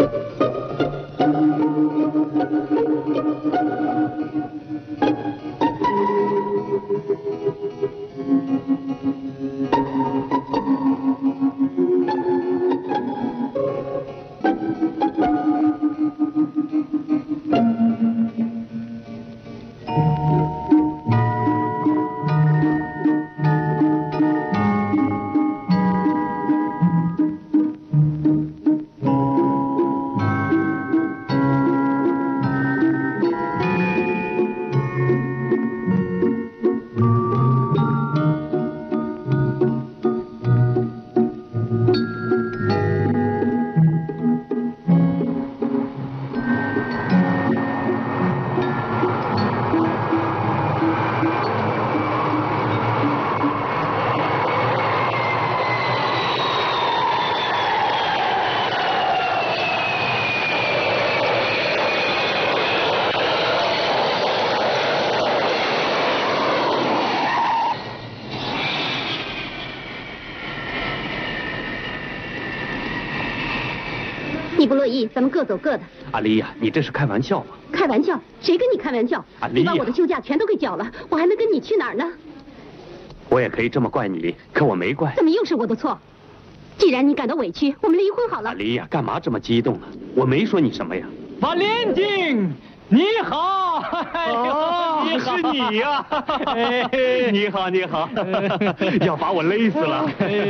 你不乐意，咱们各走各的。 阿丽呀，你这是开玩笑吗？ 开玩笑？谁跟你开玩笑？ 阿丽呀， 你把我的休假全都给缴了，我还能跟你去哪儿呢？ 我也可以这么怪你，可我没怪。 怎么又是我的错？既然你感到委屈，我们离婚好了。 阿丽呀，干嘛这么激动呢？我没说你什么呀。 法莲丁，你好！ 哦，是你呀！你好，你好！要把我勒死了！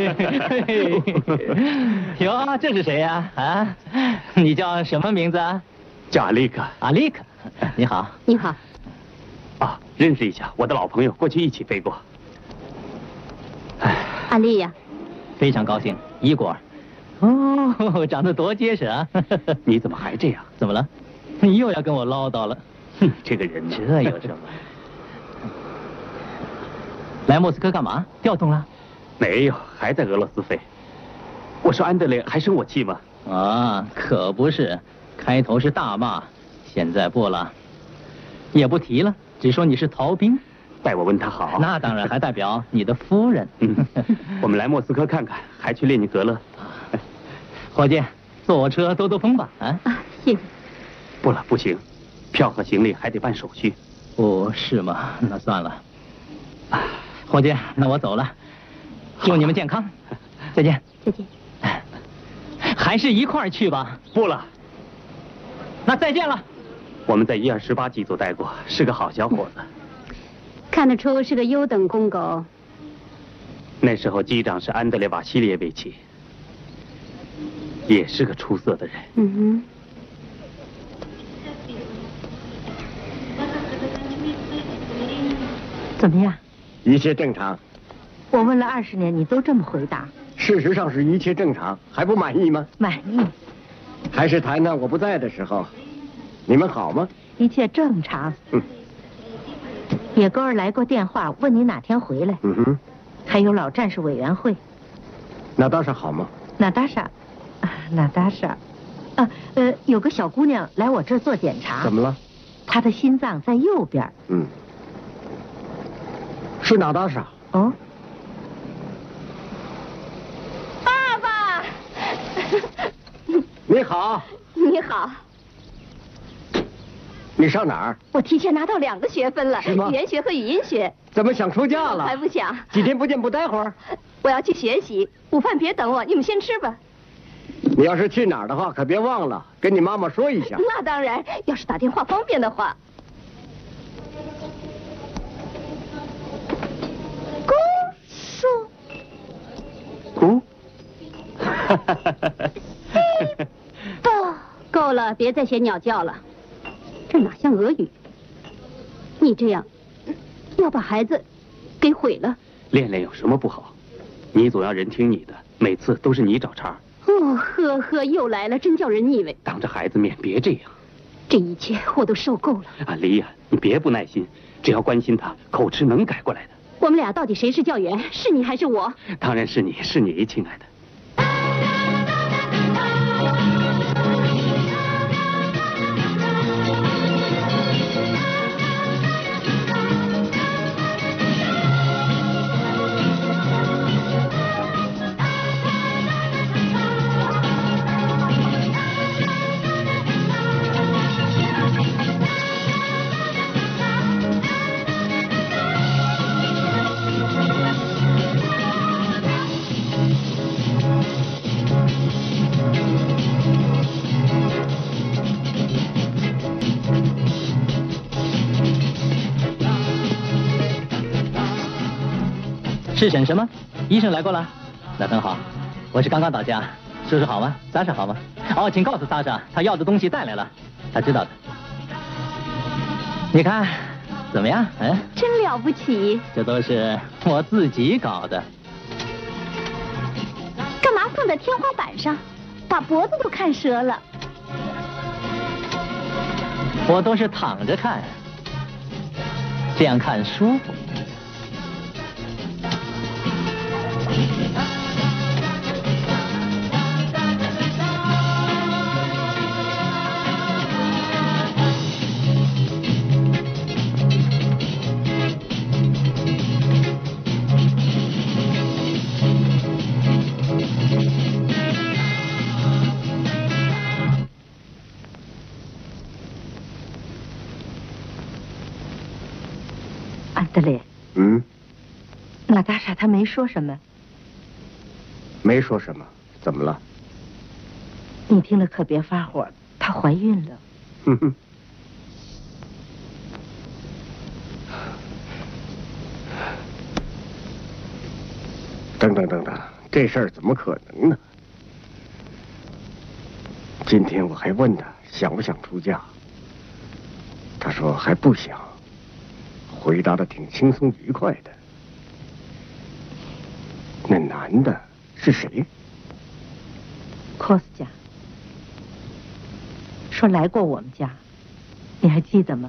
哟，这是谁呀？啊，你叫什么名字啊？ 叫阿丽克。 阿丽克，你好。 你好。 啊，认识一下，我的老朋友，过去一起飞过。 阿丽呀， 非常高兴，伊果。哦，长得多结实啊！ 你怎么还这样？ 怎么了？你又要跟我唠叨了。 哼，这个人呢？ 这有什么？来莫斯科干嘛？调动了？ 没有，还在俄罗斯飞。我说安德烈还生我气吗？ 啊，可不是，开头是大骂，现在不了，也不提了，只说你是逃兵。 代我问他好。 那当然，还代表你的夫人。 我们来莫斯科看看，还去列宁格勒。 伙计，坐我车兜兜风吧。啊， 谢谢。 不了，不行，票和行李还得办手续。 哦，是吗？那算了。伙计，那我走了，祝你们健康，再见。 再见。 还是一块儿去吧。 不了。 那再见了。 我们在128机组待过，是个好小伙子。 看得出是个优等公狗。 那时候机长是安德烈·瓦西列维奇，也是个出色的人。 嗯哼。怎么样？ 一切正常。 我问了20年，你都这么回答。 事实上是一切正常，还不满意吗？ 满意。 还是谈谈我不在的时候，你们好吗？ 一切正常。野沟儿来过电话，问你哪天回来。还有老战士委员会。 娜达莎好吗？ 娜达莎，有个小姑娘来我这儿做检查。 怎么了？ 她的心脏在右边。 是娜达莎。 哦。爸爸。 你好。 你好。 你上哪儿？ 我提前拿到2个学分了， 是吗？ 语言学和语音学。 怎么想出嫁了？ 还不想。 几天不见不待会儿？ 我要去学习，午饭别等我，你们先吃吧。 你要是去哪儿的话，可别忘了跟你妈妈说一下。 那当然，要是打电话方便的话。姑叔。 姑。 够了，别再写鸟叫了。这哪像俄语？你这样要把孩子给毁了。 练练有什么不好？你总要人听你的，每次都是你找茬。 哦，呵呵，又来了，真叫人腻味。 当着孩子面别这样。 这一切我都受够了。 阿丽呀，你别不耐心，只要关心他，口吃能改过来的。 我们俩到底谁是教员？是你还是我？ 当然是你，是你，亲爱的。 是审什么？医生来过了？那很好，我是刚刚到家。叔叔好吗？萨莎好吗？哦，请告诉萨莎，他要的东西带来了，他知道的。你看，怎么样？嗯， 真了不起。 这都是我自己搞的。 干嘛放在天花板上，把脖子都看折了？ 我都是躺着看，这样看舒服。 安德烈，娜塔莎她没说什么。 没说什么，怎么了？ 你听了可别发火，她怀孕了。 哼哼。等，这事儿怎么可能呢？今天我还问他想不想出嫁，他说还不想。回答的挺轻松愉快的。那男的是谁？ 科斯加说来过我们家，你还记得吗？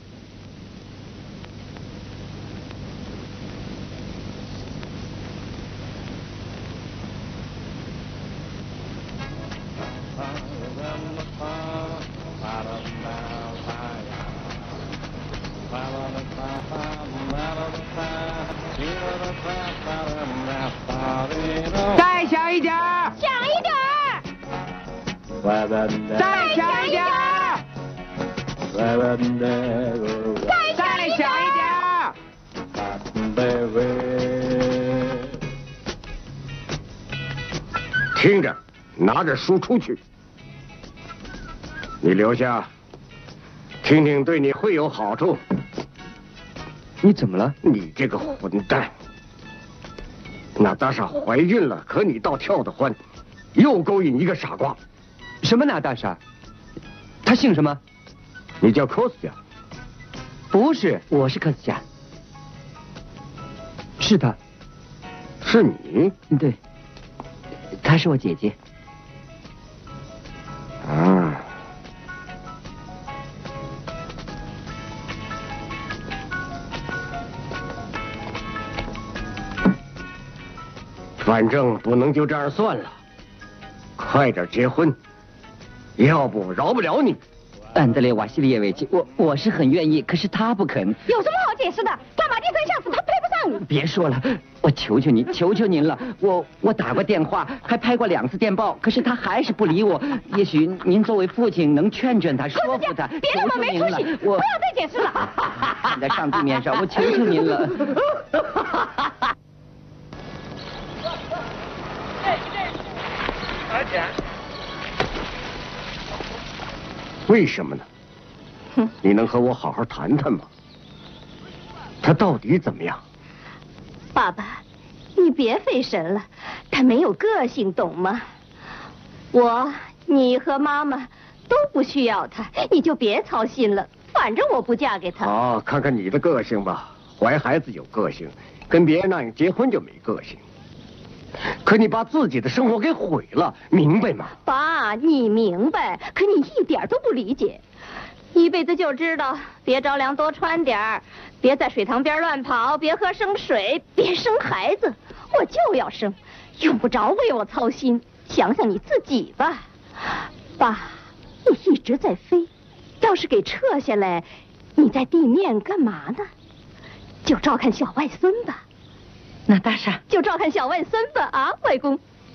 再小一点儿， 响一点儿， 再小一点儿，再小一点儿。 听着，拿着书出去。你留下，听听对你会有好处。 你怎么了？ 你这个混蛋！娜达莎怀孕了，可你倒跳得欢，又勾引一个傻瓜。 什么娜达莎？她姓什么？ 你叫科斯加？ 不是，我是科斯加。是她。 是你？ 对，她是我姐姐。 啊。反正不能就这样算了，快点结婚，要不饶不了你。 安德烈瓦西里耶维奇，我是很愿意，可是他不肯。 有什么好解释的？干嘛低声下气？他配不上你。 别说了，我求求你，求求您了。我打过电话，还拍过2次电报，可是他还是不理我。也许您作为父亲能劝劝他，说服他。 别那么没出息，不要再解释了。 看在上帝面上，我求求您了。 为什么呢？你能和我好好谈谈吗？他到底怎么样？ 爸爸，你别费神了，他没有个性，懂吗？你和妈妈都不需要他，你就别操心了。反正我不嫁给他。 好，看看你的个性吧，怀孩子有个性，跟别人那样结婚就没个性。可你把自己的生活给毁了，明白吗？ 爸，你明白，可你一点都不理解。一辈子就知道别着凉多穿点儿，别在水塘边乱跑，别喝生水，别生孩子。我就要生，用不着为我操心。想想你自己吧，爸，你一直在飞，要是给撤下来，你在地面干嘛呢？就照看小外孙吧。 娜达莎， 就照看小外孙吧啊，外公。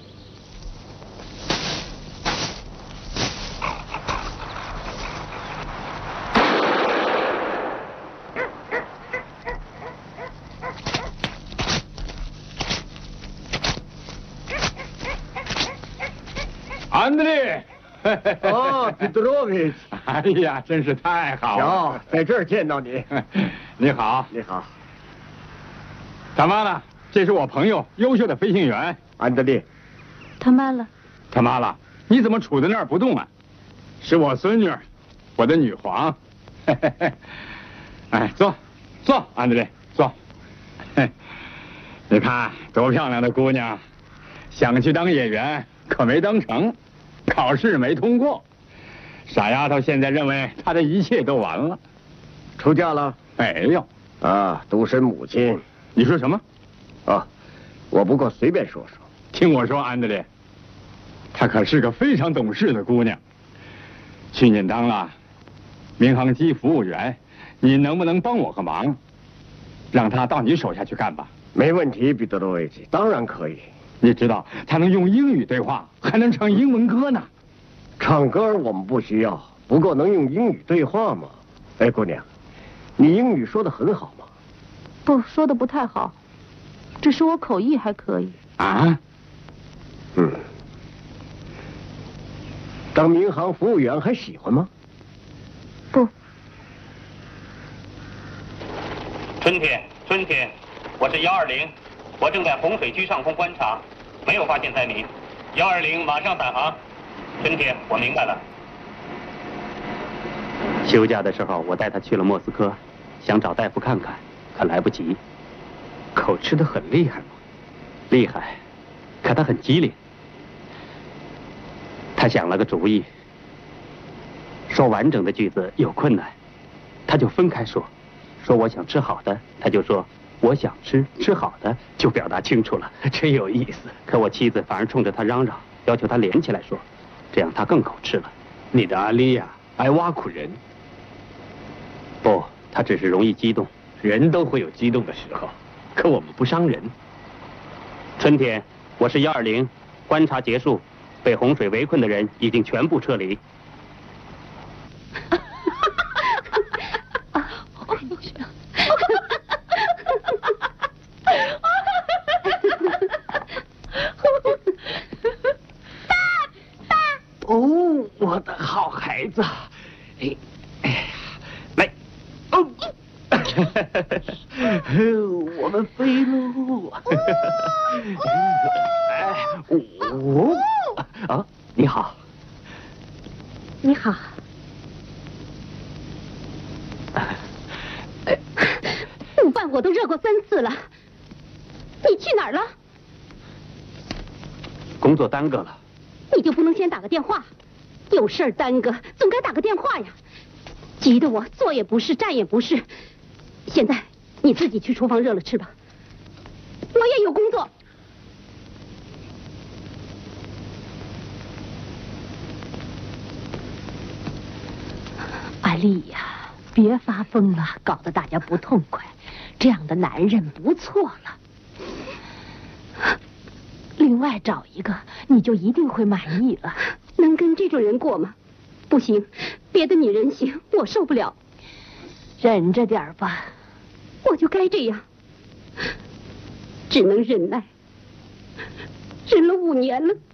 安德烈。 哦，彼得罗维奇。 哎呀，真是太好了！ 瞧，在这儿见到你。 你好， 你好。 干嘛呢？ 这是我朋友，优秀的飞行员安德烈。 他妈了。 他妈了，你怎么杵在那儿不动啊？是我孙女，我的女皇。哎，坐，安德烈，坐。你看多漂亮的姑娘，想去当演员，可没当成，考试没通过。傻丫头现在认为她的一切都完了。 出嫁了？ 没有。 啊，独生母亲。 你说什么？ 啊，我不过随便说说。 听我说，安德烈，她可是个非常懂事的姑娘。去年当了民航机服务员，你能不能帮我个忙，让她到你手下去干吧？ 没问题，彼得罗维奇，当然可以。 你知道，她能用英语对话，还能唱英文歌呢。 唱歌我们不需要，不过能用英语对话吗？哎，姑娘，你英语说得很好吗？ 不，说的不太好，只是我口译还可以。 啊？ 当民航服务员还喜欢吗？ 不。 春天，我是120，我正在洪水区上空观察，没有发现灾民。120，马上返航。春天，我明白了。休假的时候，我带他去了莫斯科，想找大夫看看，可来不及。 口吃得很厉害吗？ 厉害，可他很机灵。他想了个主意，说完整的句子有困难，他就分开说。说我想吃好的，他就说我想吃好的，就表达清楚了，真有意思。可我妻子反而冲着他嚷嚷，要求他连起来说，这样他更口吃了。 你的阿丽亚爱挖苦人。 不，他只是容易激动。 人都会有激动的时候，可我们不伤人。 春天，我是120，观察结束，被洪水围困的人已经全部撤离。 哦，我的好孩子，来，哦，我们飞喽！啊，你好， 你好。 午饭我都热过3次了，你去哪儿了？ 工作耽搁了。 你就不能先打个电话？有事儿耽搁，总该打个电话呀！急得我坐也不是，站也不是。现在你自己去厨房热了吃吧，我也有工作。 阿丽呀，别发疯了，搞得大家不痛快。这样的男人不错了。另外找一个，你就一定会满意了。 能跟这种人过吗？不行，别的女人行，我受不了。 忍着点吧。 我就该这样，只能忍耐，忍了5年了。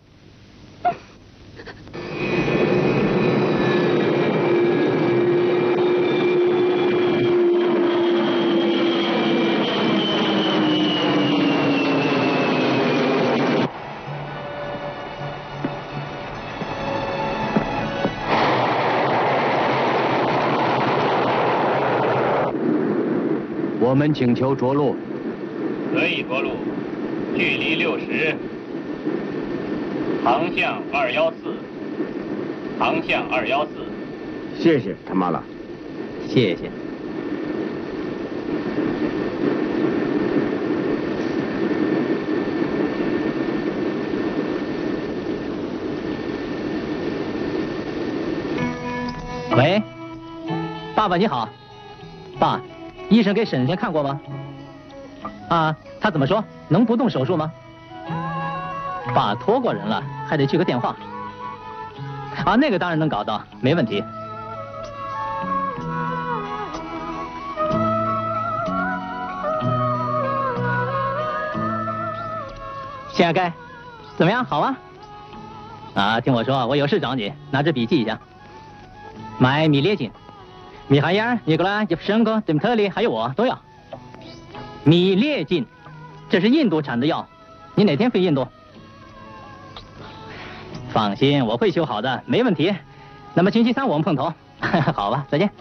我们请求着陆。 可以着陆，距离60，航向214，航向214。 谢谢他妈了。 谢谢。喂，爸爸你好，爸。医生给婶婶看过吗？啊，他怎么说？能不动手术吗？爸托过人了，还得去个电话。啊，那个当然能搞到，没问题。谢亚盖，怎么样？好吗？啊，听我说，我有事找你，拿支笔记一下。买米列金。米哈耶尔、尼古拉、叶夫申科、德米特里，还有我都要。米列金， 这是印度产的药，你哪天飞印度？放心，我会修好的，没问题。那么星期三我们碰头，好吧？再见。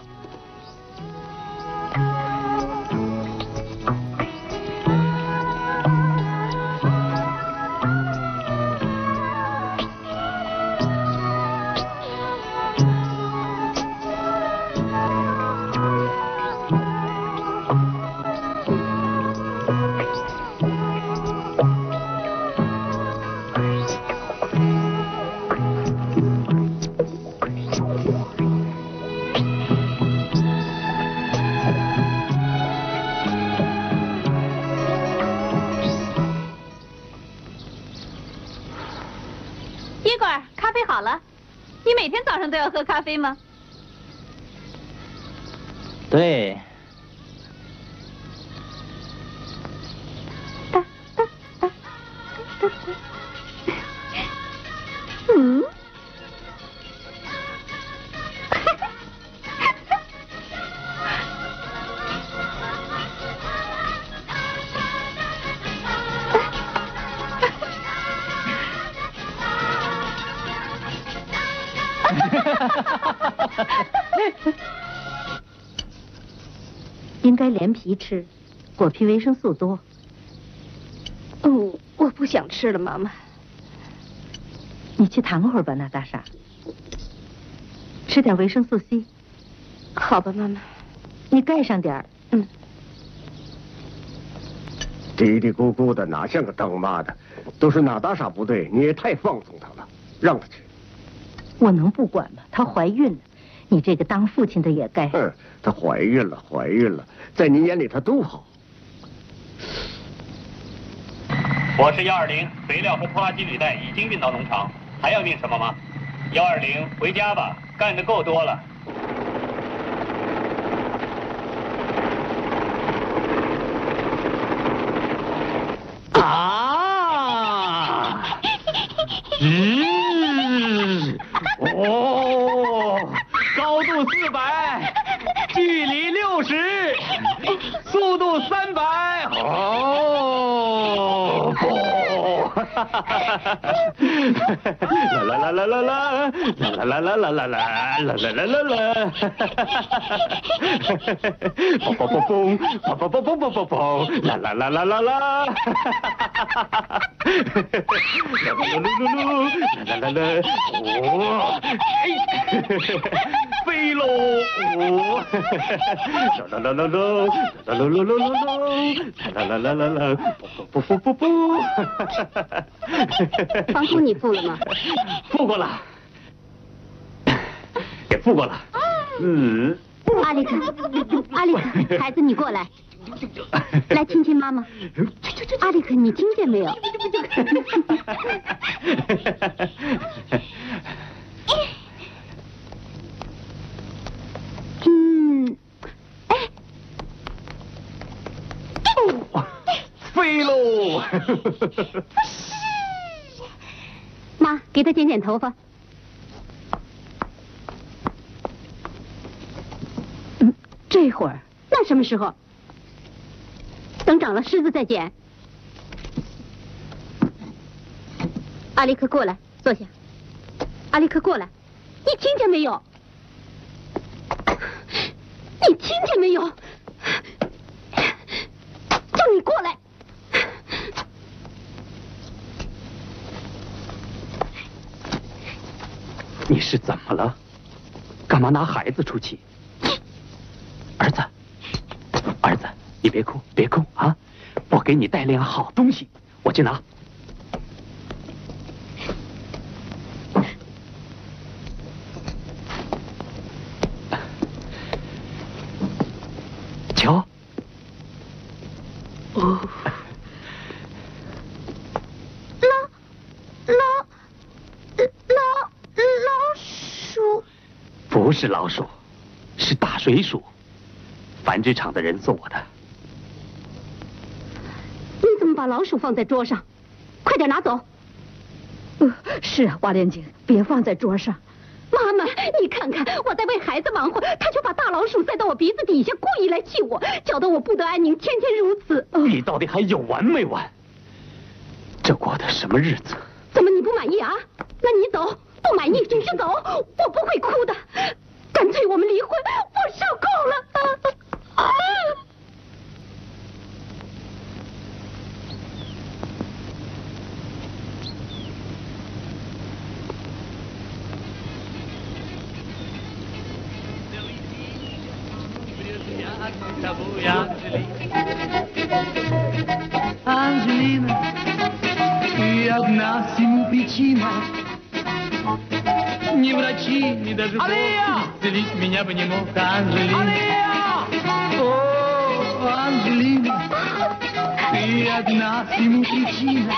好了，你每天早上都要喝咖啡吗？ 对。 嗯。 应该连皮吃，果皮维生素多。 我不想吃了，妈妈。 你去躺会儿吧，娜大莎。吃点维生素 C。 好吧，妈妈。 你盖上点儿。 嘀嘀咕咕的，哪像个当妈的？都是娜达莎不对，你也太放纵她了，让她去。 我能不管吗？她怀孕了，你这个当父亲的也该。 她怀孕了，在你眼里她都好。 我是120，肥料和拖拉机履带已经运到农场，还要运什么吗？120，回家吧，干得够多了。高度400，距离60，速度300。啦啦啦啦啦啦啦啦啦啦啦啦啦啦啦啦！砰砰砰砰，砰砰砰砰砰砰砰，啦啦啦啦啦啦！噜噜噜噜噜，啦啦啦啦，哦，飞喽！啦啦啦啦啦，啦啦啦啦啦啦，啦啦啦啦啦，噗噗噗噗。 房租你付了吗？ 付过了，也付过了。 阿丽克，孩子，你过来，来亲亲妈妈。阿丽克，你听见没有？ 飞喽！ 妈，给他剪剪头发。这会儿？那什么时候？等长了虱子再剪。阿丽克，过来，坐下。阿丽克，过来，你听见没有？你听见没有？叫你过来。 你是怎么了？干嘛拿孩子出气？儿子，儿子，你别哭，别哭啊！我给你带了样好东西，我去拿。瞧，哦，老鼠，不是老鼠，是大水鼠。繁殖场的人送我的。 你怎么把老鼠放在桌上？快点拿走！ 是啊，瓦莲姐，别放在桌上。 妈妈，你看看，我在为孩子忙活，他就把大老鼠塞到我鼻子底下，故意来气我，搅得我不得安宁，天天如此。 你到底还有完没完？这过的什么日子？ 怎么你不满意啊？那你走，不满意你就走，我不会哭的。干脆我们离婚，我受够了。 Angelina, ты одна всему причина. Ни врачи, ни даже Бог исцелить меня бы не мог. Анжелина, о, Анжелина, ты одна всему причина.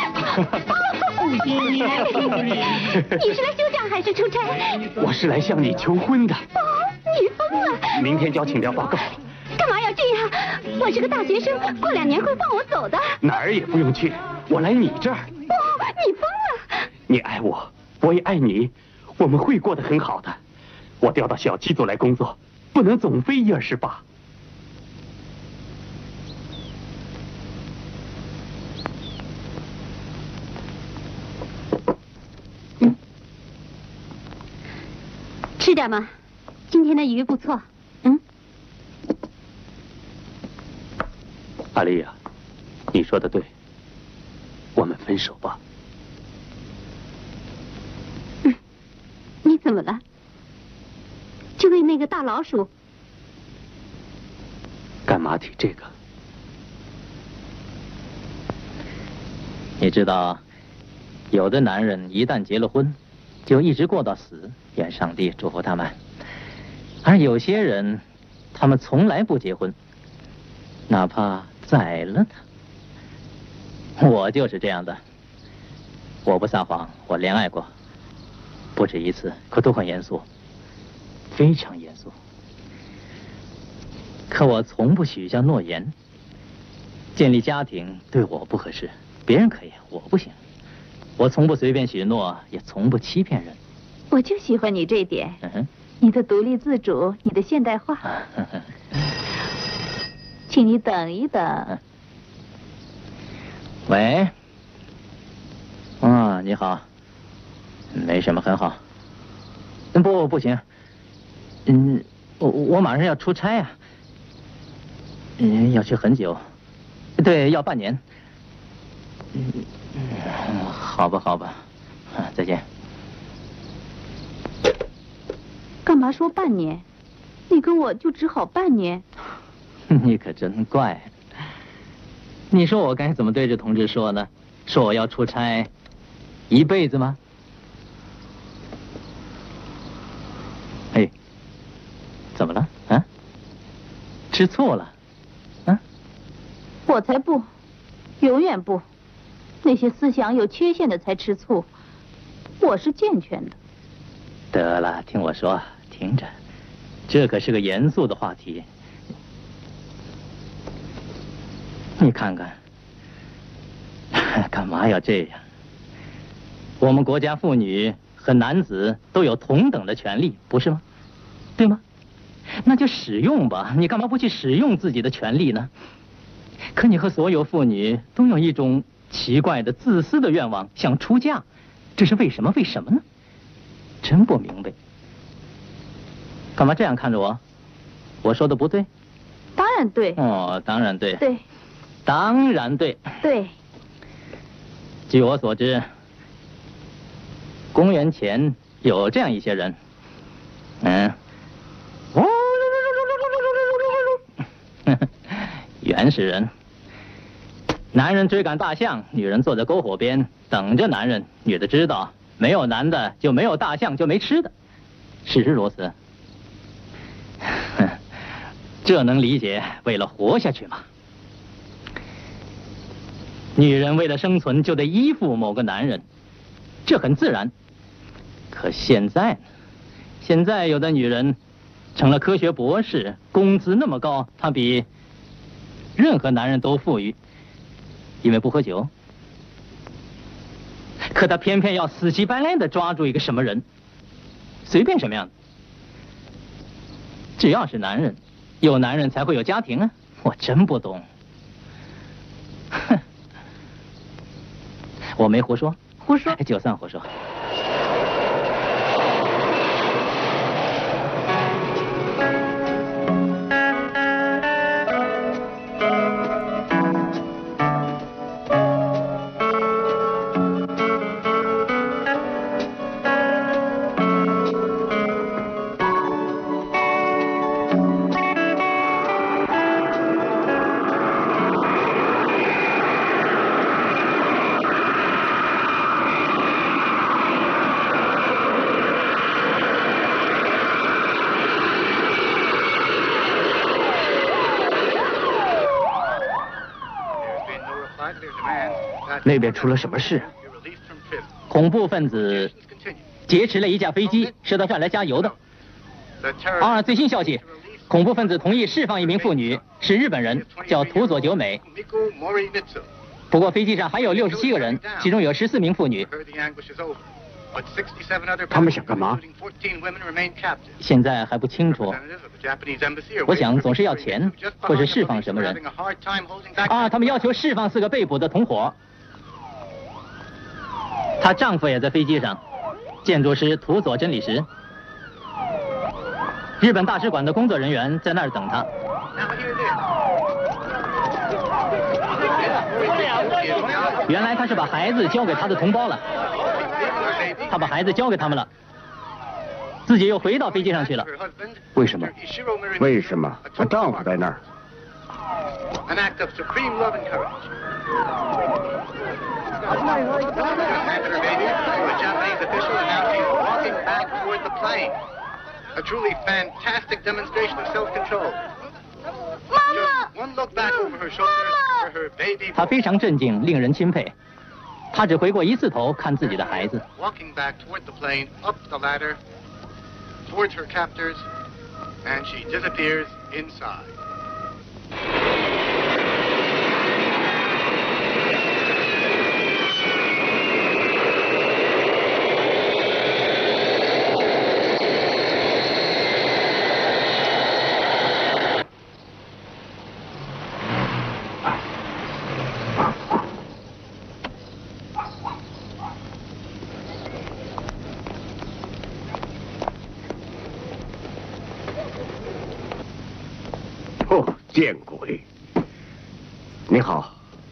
你是来休假还是出差？ 我是来向你求婚的。 你疯了！ 明天就要请调报告。 干嘛要这样？我是个大学生，过2年会放我走的。 哪儿也不用去，我来你这儿。 你疯了！ 你爱我，我也爱你，我们会过得很好的。我调到小机组来工作，不能总飞128。 吃点嘛，今天的鱼不错。 阿丽亚，你说的对，我们分手吧。 你怎么了？就为那个大老鼠？ 干嘛提这个？ 你知道，有的男人一旦结了婚，就一直过到死，愿上帝祝福他们；而有些人，他们从来不结婚，哪怕宰了他。我就是这样的。我不撒谎，我恋爱过，不止1次，可都很严肃，非常严肃。可我从不许下诺言。建立家庭对我不合适，别人可以，我不行。我从不随便许诺，也从不欺骗人。 我就喜欢你这点，你的独立自主，你的现代化。请你等一等。 喂，你好。没什么，很好。不行。我马上要出差啊。要去很久。对，要半年。好吧。再见。 干嘛说半年？你跟我就只好半年。 你可真怪。你说我该怎么对这同志说呢？说我要出差1辈子吗？哎，怎么了？啊？吃醋了？啊？ 我才不，永远不。那些思想有缺陷的才吃醋，我是健全的。 得了，听我说，听着，这可是个严肃的话题。你看看，干嘛要这样？我们国家妇女和男子都有同等的权利，不是吗？对吗？那就使用吧，你干嘛不去使用自己的权利呢？可你和所有妇女都有一种奇怪的自私的愿望，想出嫁，这是为什么？为什么呢？真不明白。干嘛这样看着我？我说的不对？ 当然对。 当然对。 对。 当然对。 对。 据我所知，公元前有这样一些人，原始人，男人追赶大象，女人坐在篝火边等着男人，女的知道没有男的就没有大象，就没吃的，事实如此。这能理解，为了活下去吗？女人为了生存就得依附某个男人，这很自然。可现在呢？现在有的女人成了科学博士，工资那么高，她比任何男人都富裕，因为不喝酒。可她偏偏要死乞白赖地抓住一个什么人， 随便什么样的，只要是男人，有男人才会有家庭啊！我真不懂。哼，我没胡说， 胡说就算胡说。 那边出了什么事？ 恐怖分子劫持了一架飞机，是他换来加油的。最新消息，恐怖分子同意释放一名妇女，是日本人，叫土佐久美。不过飞机上还有67个人，其中有14名妇女。 他们想干嘛？ 现在还不清楚。我想总是要钱，或是释放什么人。他们要求释放4个被捕的同伙。她丈夫也在飞机上，建筑师土佐真理实。日本大使馆的工作人员在那儿等她。原来她是把孩子交给她的同胞了，她把孩子交给他们了，自己又回到飞机上去了。 为什么？为什么？她丈夫在那儿。 A truly fantastic demonstration of self-control. 妈妈 One look back over her shoulders for her baby. 她非常镇静，令人钦佩。她只回过一次头看自己的孩子。 Walking back toward the plane, up the ladder, towards her captors, and she disappears inside. 见鬼！你好，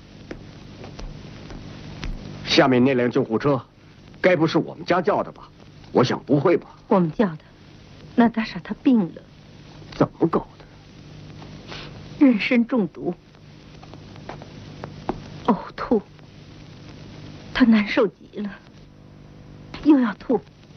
下面那辆救护车，该不是我们家叫的吧？我想不会吧？ 我们叫的，娜塔莎她病了。 怎么搞的？人参中毒，呕吐，她难受极了，又要吐。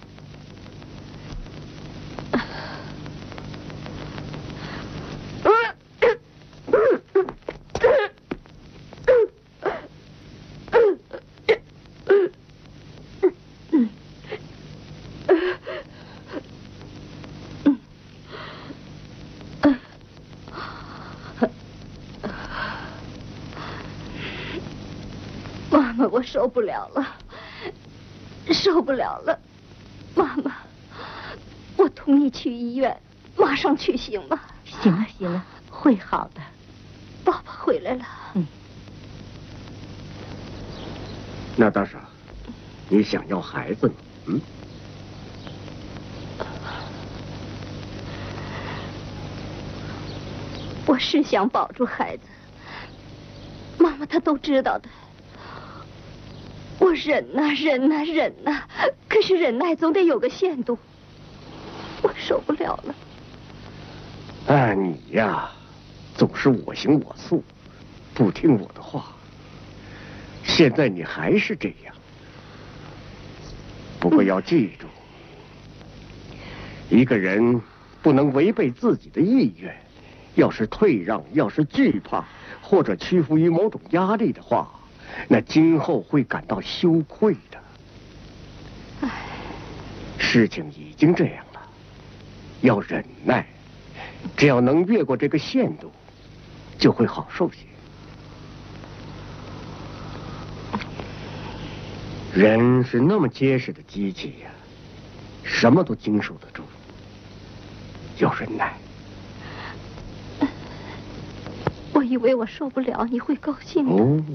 我受不了了，受不了了，妈妈，我同意去医院，马上去行吗？行了行了，会好的。爸爸回来了。 娜塔莎，你想要孩子吗？ 我是想保住孩子，妈妈她都知道的。我忍呐忍呐忍呐，可是忍耐总得有个限度，我受不了了。 哎，你呀，总是我行我素，不听我的话。现在你还是这样。不过要记住，一个人不能违背自己的意愿，要是退让，要是惧怕，或者屈服于某种压力的话，那今后会感到羞愧的。事情已经这样了，要忍耐，只要能越过这个限度，就会好受些。人是那么结实的机器呀， 什么都经受得住，要忍耐。 我以为我受不了你会高兴的。 哦。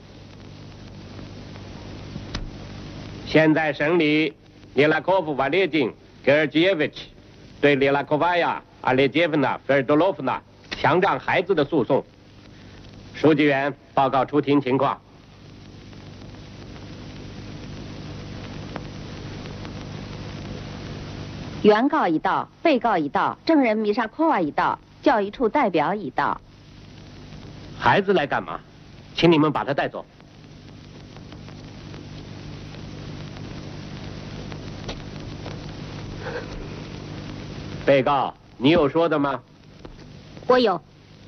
现在审理列拉科夫瓦列金格尔基耶维奇对列拉科瓦亚阿列杰夫娜菲尔多洛夫娜强占孩子的诉讼。书记员报告出庭情况。 原告已到，被告已到，证人米沙科娃已到，教育处代表已到。 孩子来干嘛？请你们把他带走。被告，你有说的吗？ 我有。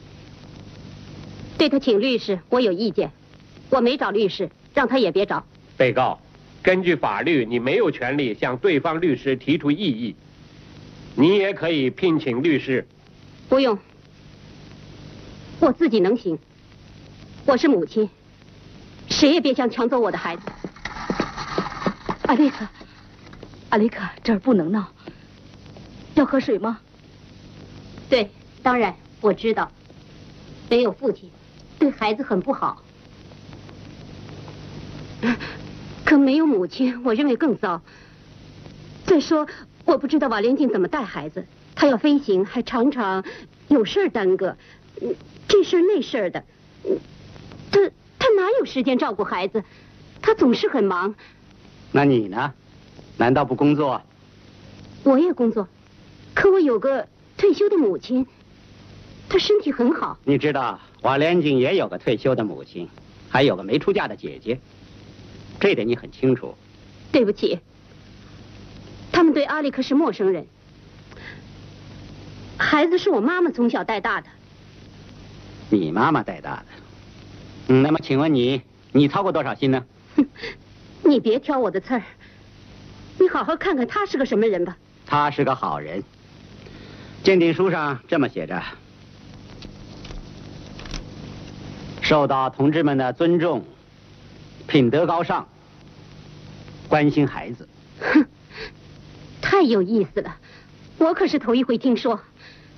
对他请律师，我有意见。我没找律师，让他也别找。 被告，根据法律，你没有权利向对方律师提出异议。你也可以聘请律师。 不用，我自己能行。我是母亲，谁也别想抢走我的孩子。 阿丽卡，阿丽卡，这儿不能闹。要喝水吗？ 对，当然我知道，没有父亲，对孩子很不好。可没有母亲，我认为更糟。再说，我不知道瓦莲金怎么带孩子，他要飞行，还常常有事儿耽搁，这事儿那事儿的。他哪有时间照顾孩子？他总是很忙。 那你呢？难道不工作？ 我也工作，可我有个退休的母亲，她身体很好。 你知道，瓦莲金也有个退休的母亲，还有个没出嫁的姐姐，这点你很清楚。 对不起，他们对阿里克是陌生人。孩子是我妈妈从小带大的。 你妈妈带大的。那么请问你操过多少心呢？ 你别挑我的刺儿，你好好看看他是个什么人吧。 他是个好人。鉴定书上这么写着：受到同志们的尊重，品德高尚，关心孩子。 哼，太有意思了，我可是头一回听说。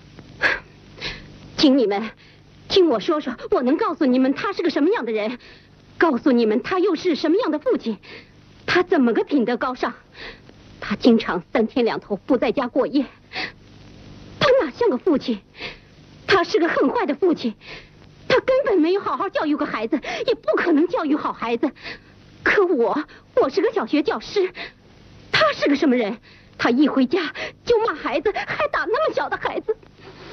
请你们听我说说，我能告诉你们他是个什么样的人，告诉你们他又是什么样的父亲，他怎么个品德高尚。他经常3天2头不在家过夜，他哪像个父亲？他是个很坏的父亲，他根本没有好好教育过孩子，也不可能教育好孩子。可我是个小学教师，他是个什么人？他一回家就骂孩子，还打那么小的孩子。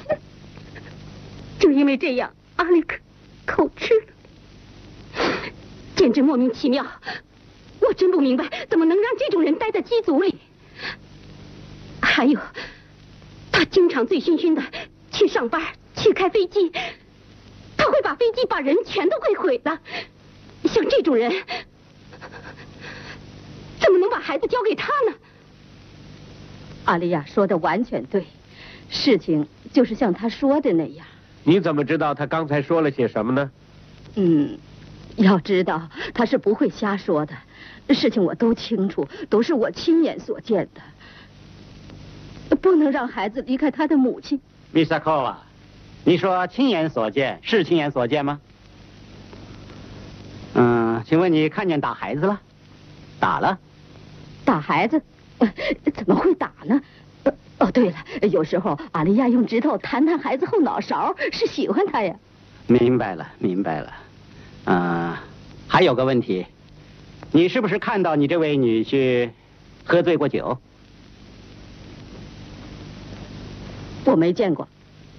就因为这样，阿里克口吃了，简直莫名其妙。我真不明白，怎么能让这种人待在机组里？还有，他经常醉醺醺的去上班，去开飞机，他会把飞机把人全都给毁了。像这种人，怎么能把孩子交给他呢？ 阿丽亚说的完全对，事情就是像他说的那样。 你怎么知道他刚才说了些什么呢？ 要知道他是不会瞎说的，事情我都清楚，都是我亲眼所见的。不能让孩子离开他的母亲。 米萨科娃，你说亲眼所见是亲眼所见吗？请问你看见打孩子了？打了？ 打孩子？怎么会打呢？对了，有时候阿丽亚用指头弹弹孩子后脑勺，是喜欢他呀。 明白了，明白了。还有个问题，你是不是看到你这位女婿喝醉过酒？ 我没见过。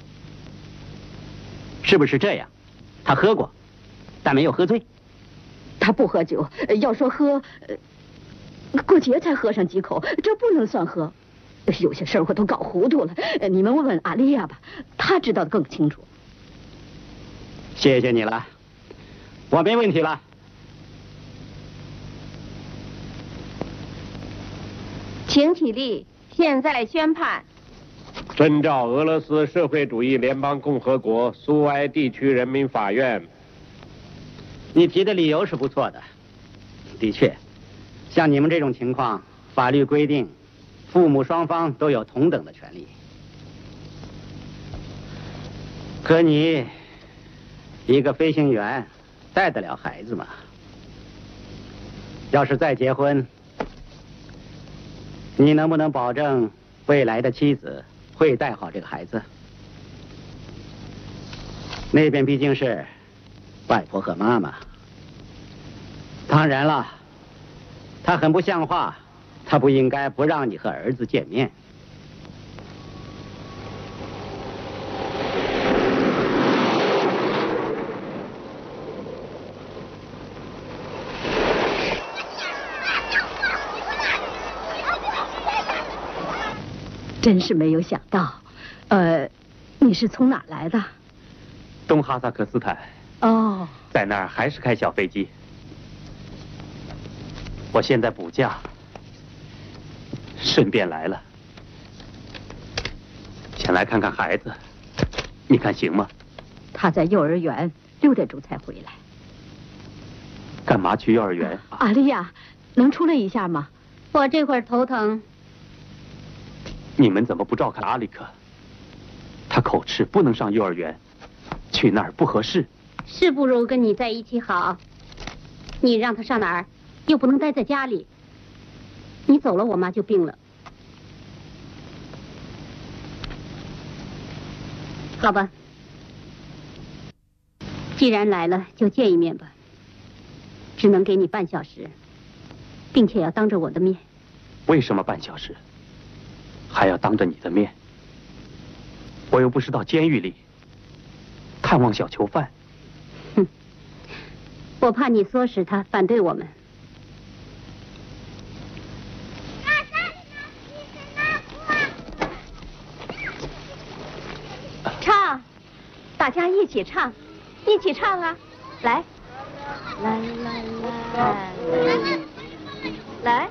是不是这样？他喝过，但没有喝醉。 他不喝酒，要说喝，过节才喝上几口，这不能算喝。有些事儿我都搞糊涂了，你们问问阿丽亚吧，她知道的更清楚。 谢谢你了，我没问题了。 请起立，现在宣判。 遵照俄罗斯社会主义联邦共和国苏埃地区人民法院。 你提的理由是不错的，的确，像你们这种情况，法律规定父母双方都有同等的权利。可你，一个飞行员，带得了孩子吗？要是再结婚，你能不能保证未来的妻子会带好这个孩子？那边毕竟是外婆和妈妈。当然了，他很不像话，他不应该不让你和儿子见面。 真是没有想到，你是从哪儿来的？ 东哈萨克斯坦。 哦， 在那儿还是开小飞机。我现在补假，顺便来了，想来看看孩子，你看行吗？ 他在幼儿园6点钟才回来。 干嘛去幼儿园？ 阿丽亚，能出来一下吗？ 我这会儿头疼。 你们怎么不照看阿里克？他口吃，不能上幼儿园，去那儿不合适。 是不如跟你在一起好。你让他上哪儿，又不能待在家里。你走了，我妈就病了。好吧，既然来了，就见一面吧。只能给你半小时，并且要当着我的面。 为什么半小时？还要当着你的面？我又不是到监狱里看望小囚犯。 哼，我怕你唆使他反对我们。 唱，大家一起唱，一起唱啊！来，来来来，来。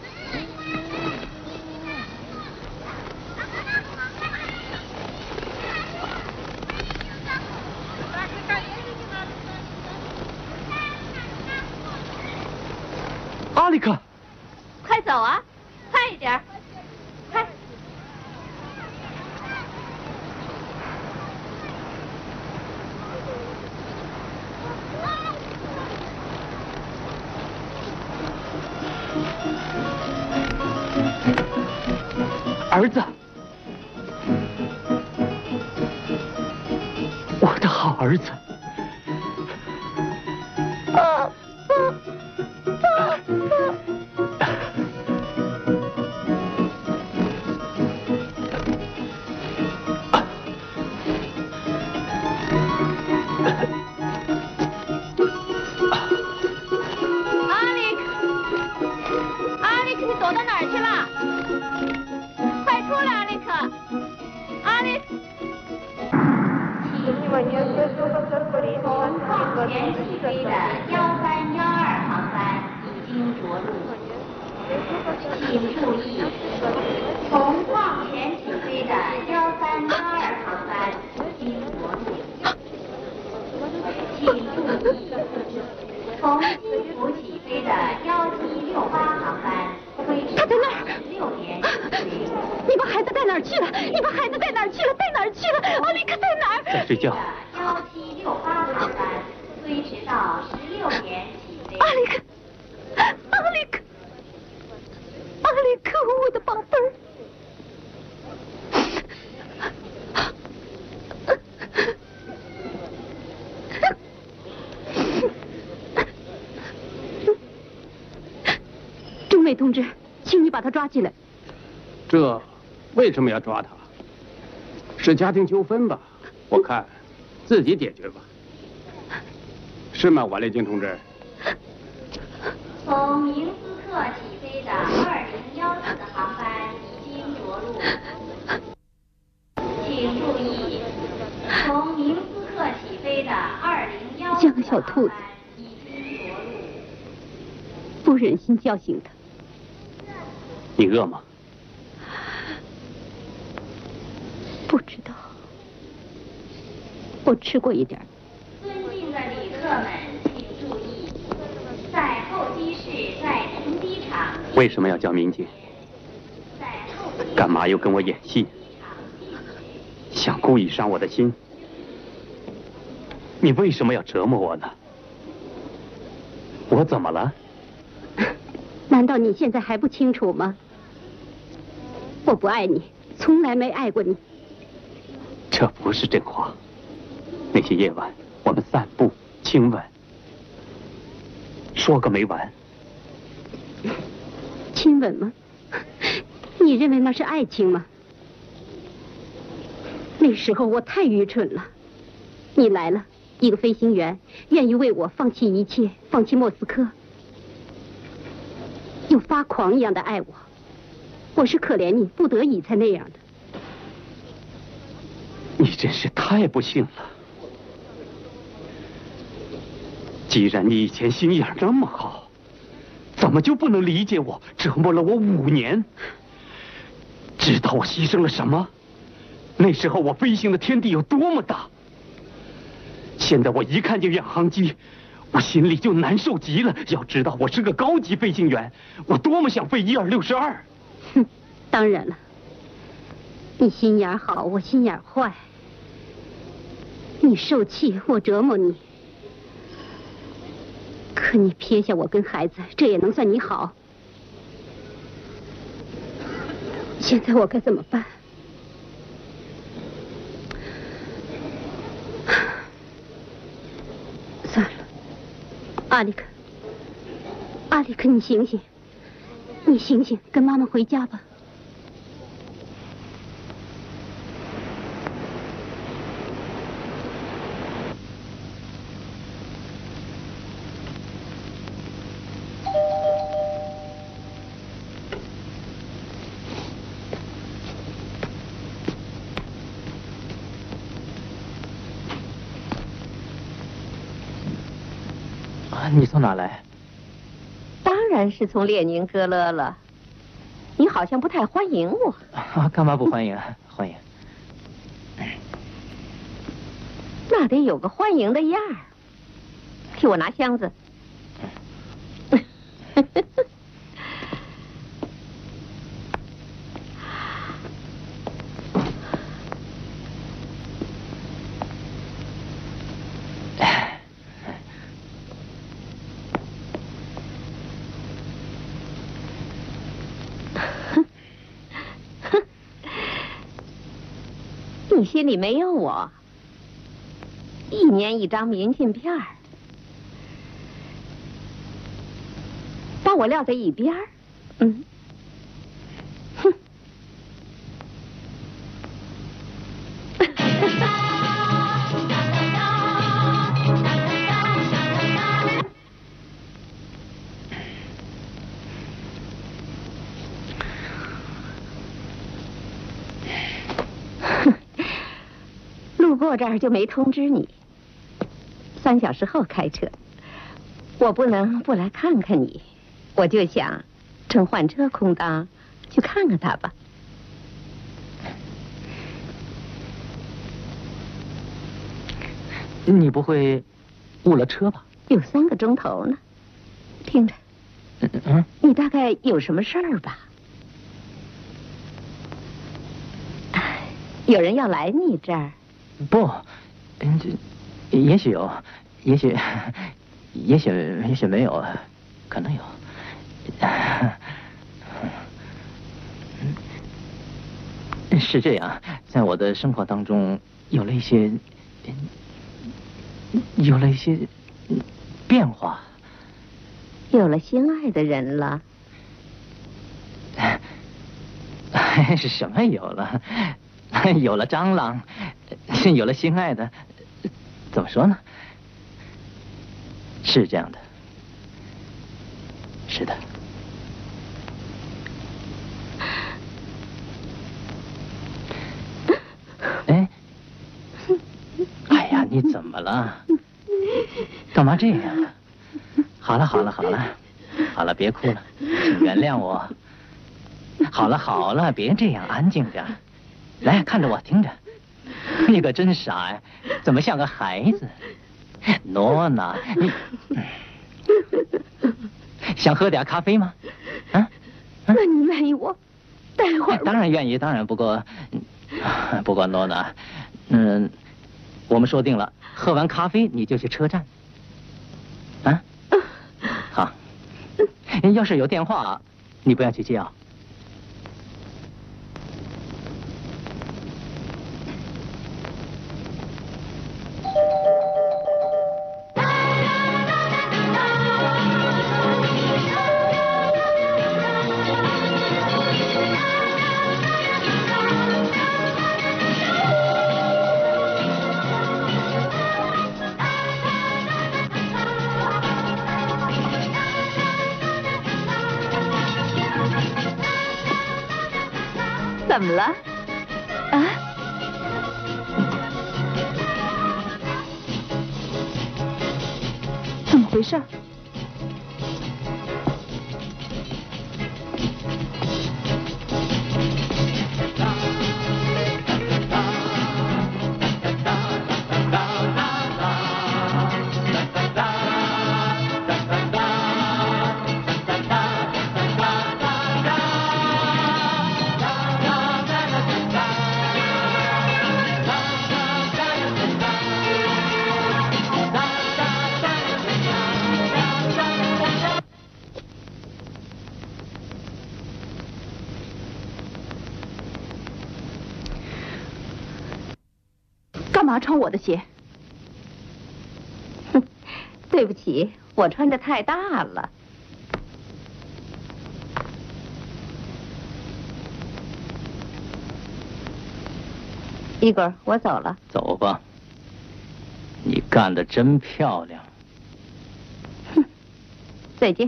阿里克， 快走啊，快一点，快！ 儿子，我的好儿子。睡觉。 1768航班推迟到16点起飞。阿里克，阿里克，阿里克，我的宝贝儿。中尉同志，请你把他抓起来。 这为什么要抓他？是家庭纠纷吧？我看自己解决吧，是吗，瓦列金同志？ 从明斯克起飞的2014的航班已经着陆，请注意，从明斯克起飞的2014 像个小兔子， 已经着陆。 不忍心叫醒他。 你饿吗？ 不知道。我吃过一点。 尊敬的旅客们，请注意，在候机室在停机场。 为什么要叫民警？ 干嘛又跟我演戏？想故意伤我的心？你为什么要折磨我呢？我怎么了？ 难道你现在还不清楚吗？我不爱你，从来没爱过你。 这不是真话。那些夜晚，我们散步、亲吻，说个没完。 亲吻吗？你认为那是爱情吗？那时候我太愚蠢了。你来了，一个飞行员，愿意为我放弃一切，放弃莫斯科，又发狂一样的爱我。我是可怜你，不得已才那样的。 你真是太不幸了。既然你以前心眼这么好，怎么就不能理解我，折磨了我5年？知道我牺牲了什么？那时候我飞行的天地有多么大。现在我一看见远航机，我心里就难受极了。要知道我是个高级飞行员，我多么想飞1262。 哼，当然了，你心眼好，我心眼坏。你受气，我折磨你。可你撇下我跟孩子，这也能算你好？现在我该怎么办？算了，阿里克，阿里克，你醒醒，你醒醒，跟妈妈回家吧。 你从哪来？ 当然是从列宁格勒了。你好像不太欢迎我。 干嘛不欢迎？欢迎。 那得有个欢迎的样儿。替我拿箱子。你心里没有我，1年1张明信片儿，把我撂在一边儿，哼。路过这儿就没通知你，3小时后开车。我不能不来看看你，我就想趁换车空档去看看他吧。 你不会误了车吧？ 有3个钟头呢。听着，你大概有什么事儿吧？有人要来你这儿？ 不，也许有，也许没有，可能有。是这样，在我的生活当中有了一些变化。 有了心爱的人了？ 是什么有了？有了蟑螂，有了心爱的，怎么说呢？是这样的，是的。哎呀，你怎么了？干嘛这样？好了，别哭了，请原谅我。好了，别这样，安静点。来，看着我，听着。你可真傻呀，怎么像个孩子？诺娜，你想喝点咖啡吗？ 那你愿意我待会儿。 当然愿意，当然。不过诺娜，我们说定了，喝完咖啡你就去车站。啊？好。要是有电话，你不要去接啊。 怎么了？啊？怎么回事？干嘛穿我的鞋？ 哼，对不起，我穿的太大了。伊果，我走了。 走吧，你干得真漂亮。 哼，再见。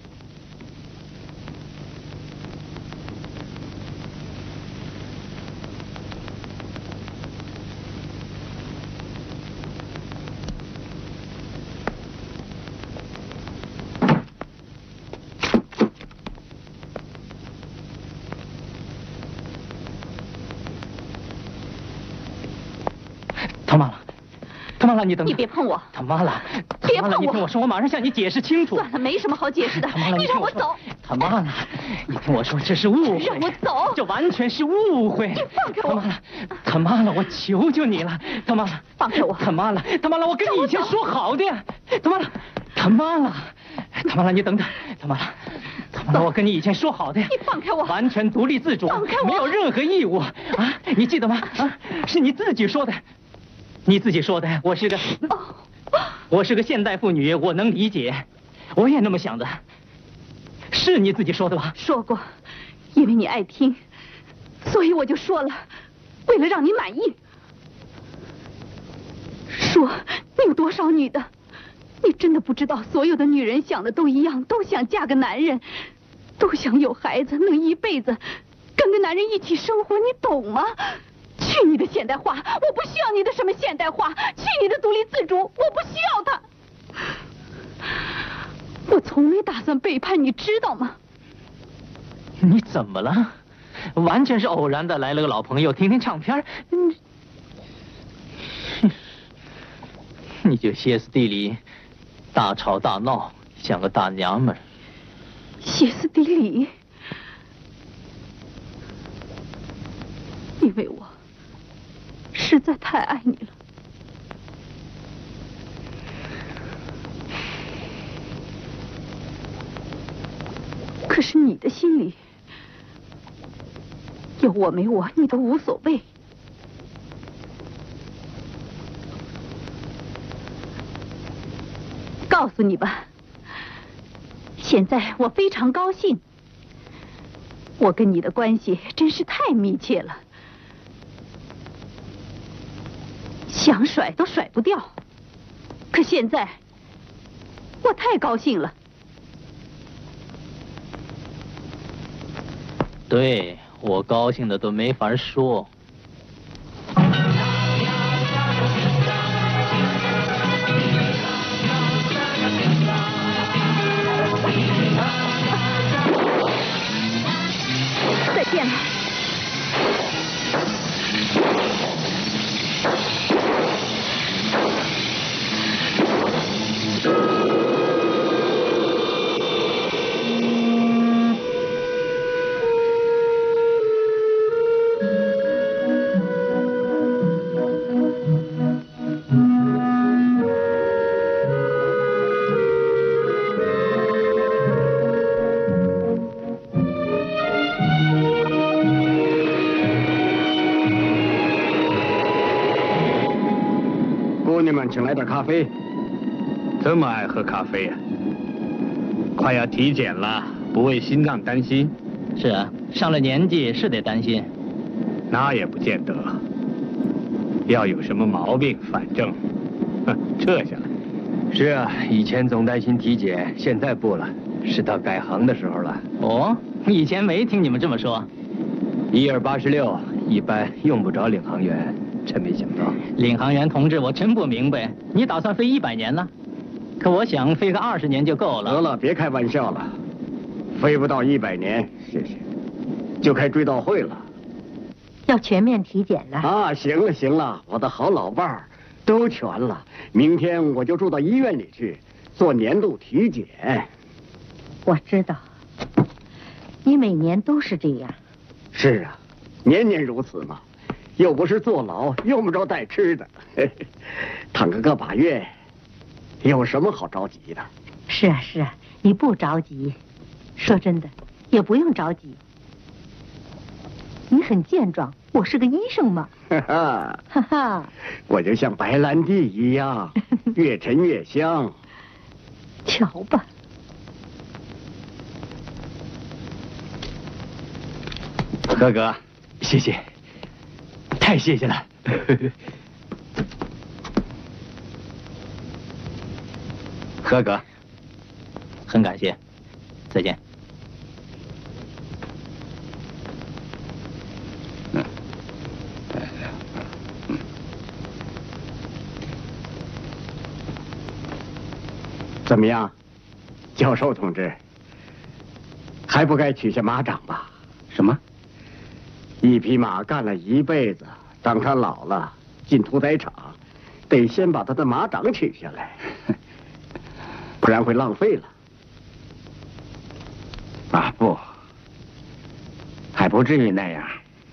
他妈了，你等等！ 你别碰我！ 他妈了， 别碰我！ 你听我说，我马上向你解释清楚。 算了，没什么好解释的。你让我走！ 他妈了，你听我说，这是误会。 让我走！ 这完全是误会！ 你放开我！ 他妈了，我求求你了！他妈了， 放开我！ 他妈了，我跟你以前说好的呀！他妈了，你等等！他妈了，我跟你以前说好的呀！ 你放开我！ 完全独立自主， 放开我！ 没有任何义务啊！你记得吗？啊，是你自己说的。你自己说的，我是个现代妇女，我能理解，我也那么想的。是你自己说的吧？ 说过，因为你爱听，所以我就说了，为了让你满意。说你有多少女的，你真的不知道，所有的女人想的都一样，都想嫁个男人，都想有孩子，能一辈子跟个男人一起生活，你懂吗？去你的现代化！我不需要你的什么现代化，去你的独立自主！我不需要它。我从没打算背叛你，知道吗？ 你怎么了？完全是偶然的，来了个老朋友，听听唱片。你就歇斯底里，大吵大闹，像个大娘们。 歇斯底里？因为我实在太爱你了。可是你的心里有我没我，你都无所谓。告诉你吧，现在我非常高兴，我跟你的关系真是太密切了。想甩都甩不掉，可现在我太高兴了。 对，我高兴的都没法说。 再见了。 娘们请来点咖啡。 这么爱喝咖啡呀？快要体检了，不为心脏担心？ 是啊，上了年纪是得担心。 那也不见得。要有什么毛病，反正，撤下来。 是啊，以前总担心体检，现在不了，是到改行的时候了。 哦，以前没听你们这么说。 1286一般用不着领航员，真没想到。 领航员同志，我真不明白，你打算飞100年呢？可我想飞个20年就够了。 得了，别开玩笑了，飞不到100年，谢谢，就开追悼会了。 要全面体检了啊！行了行了，我的好老伴儿都全了，明天我就住到医院里去做年度体检。 我知道，你每年都是这样。 是啊，年年如此嘛，又不是坐牢，用不着带吃的，躺个把月，有什么好着急的？ 是啊是啊，你不着急，说真的，也不用着急。你很健壮，我是个医生嘛。 哈哈， 哈哈， 我就像白兰地一样，越陈越香。 瞧吧。 何哥，谢谢，太谢谢了。何哥， 很感谢，再见。 怎么样，教授同志，还不该取下马掌吧？ 什么？ 一匹马干了一辈子，当他老了进屠宰场，得先把他的马掌取下来，不然会浪费了。 啊，不，还不至于那样。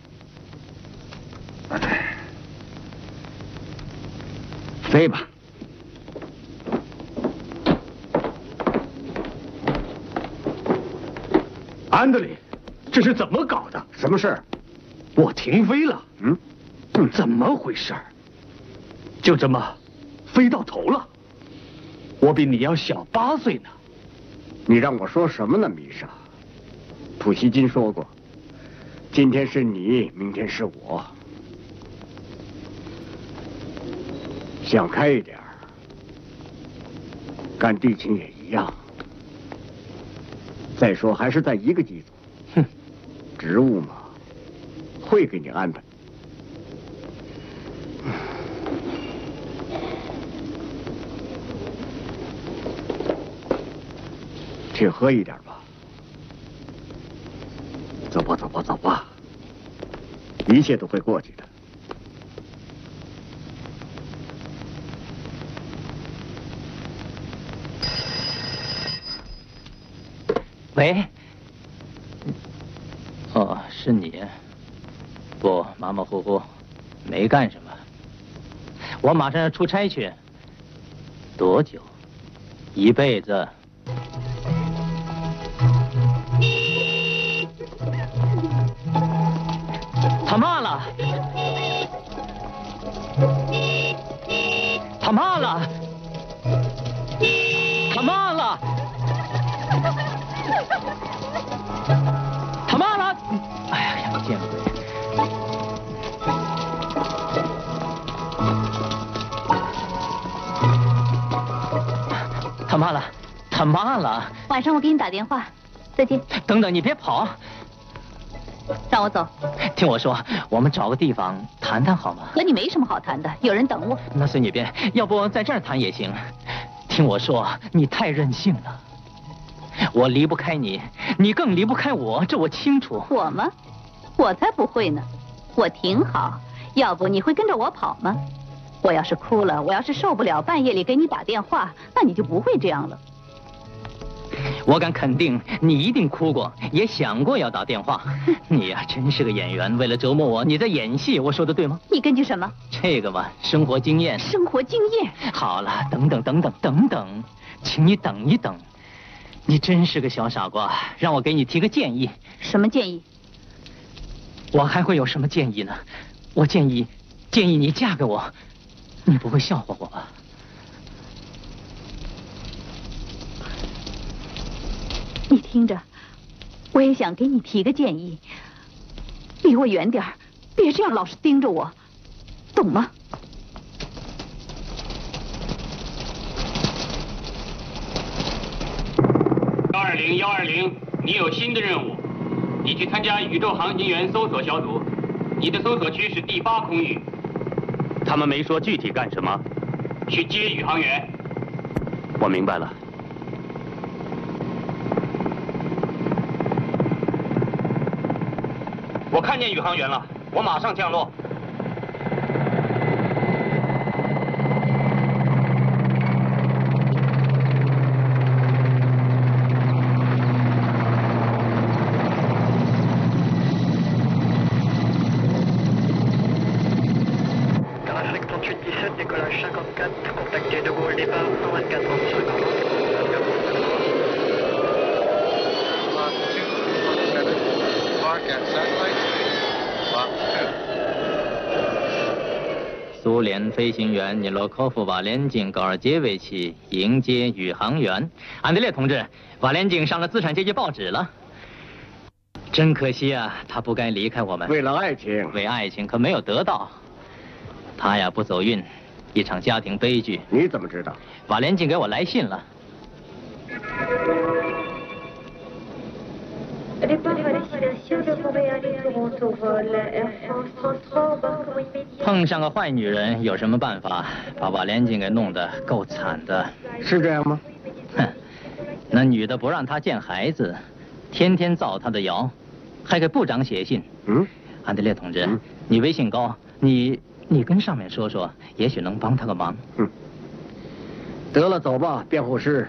飞吧。 安德里，这是怎么搞的？ 什么事？ 我停飞了。怎么回事？就这么飞到头了。我比你要小8岁呢。 你让我说什么呢，米莎？普希金说过，今天是你，明天是我。想开一点，干地勤也一样。再说还是在一个机组，职务嘛，会给你安排。去喝一点吧。走吧，走吧，走吧，一切都会过去的。 喂，哦，是你？不，马马虎虎，没干什么。我马上要出差去。多久？一辈子。他妈了！他妈了！他妈了！他妈了！哎呀，见鬼！他妈了！他妈了！ 晚上我给你打电话，再见。 等等，你别跑！ 让我走。 听我说，我们找个地方谈谈好吗？ 和你没什么好谈的，有人等我。 那随你便，要不在这儿谈也行。听我说，你太任性了。我离不开你，你更离不开我，这我清楚。 我吗？我才不会呢，我挺好。要不你会跟着我跑吗？我要是哭了，我要是受不了，半夜里给你打电话，那你就不会这样了。 我敢肯定，你一定哭过，也想过要打电话。你呀，真是个演员，为了折磨我，你在演戏，我说的对吗？ 你根据什么？ 这个嘛，生活经验。 生活经验。 好了，等等等等等等，请你等一等。你真是个小傻瓜，让我给你提个建议。 什么建议？ 我还会有什么建议呢？我建议你嫁给我。 你不会笑话我吧？ 你听着，我也想给你提个建议，离我远点儿，别这样老是盯着我，懂吗 ？120，你有新的任务，你去参加宇宙航行员搜索小组，你的搜索区是第8空域。他们没说具体干什么，去接宇航员。我明白了。我看见宇航员了，我马上降落。 苏联飞行员尼洛科夫·瓦连津·戈尔杰维奇迎接宇航员安德烈同志。瓦连津上了资产阶级报纸了，真可惜啊，他不该离开我们。 为了爱情， 为爱情可没有得到。他呀不走运，一场家庭悲剧。 你怎么知道？ 瓦连津给我来信了。碰上个坏女人有什么办法？把瓦连津给弄得够惨的。 是这样吗？ 哼，那女的不让他见孩子，天天造他的谣，还给部长写信。安德烈同志，你威信高，你跟上面说说，也许能帮他个忙。 得了，走吧，辩护师。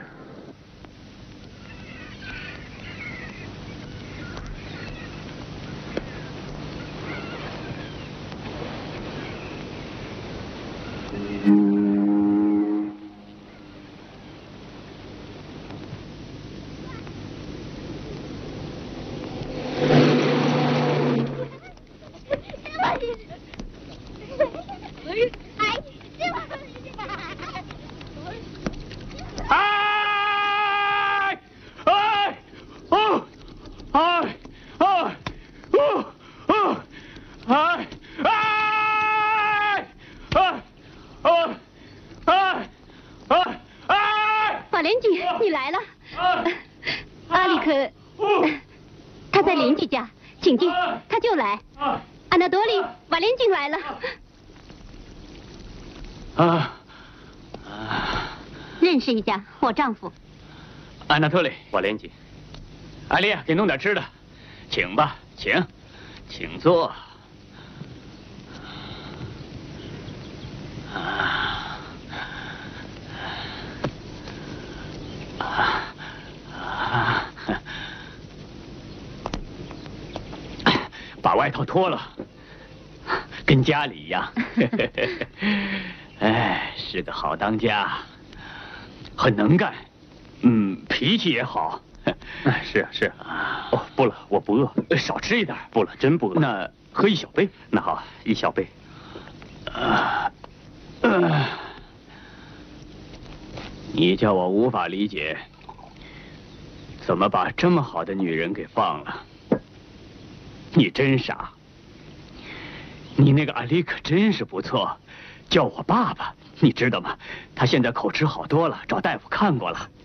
瓦连津，你来了。阿里克，他在邻居家，请进，他就来。安纳多利，瓦连津来了。认识一下，我丈夫。 安纳托利，瓦连津。艾丽，给弄点吃的，请吧，请坐。把外套脱了，跟家里一样。哎，是个好当家，很能干，脾气也好。是。哦，不了，我不饿，少吃一点。不了，真不饿。那喝1小杯。那好，1小杯。你叫我无法理解，怎么把这么好的女人给放了？你真傻。你那个阿丽可真是不错，叫我爸爸，你知道吗？他现在口吃好多了，找大夫看过了。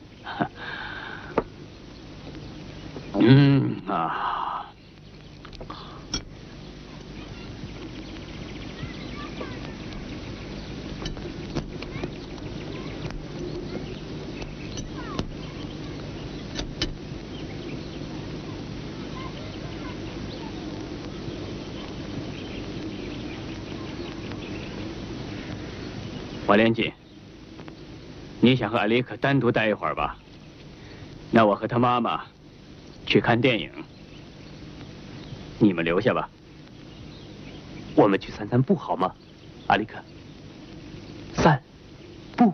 瓦连津，你想和艾丽克单独待一会儿吧？那我和他妈妈去看电影，你们留下吧。我们去散散步好吗，阿丽克？散步，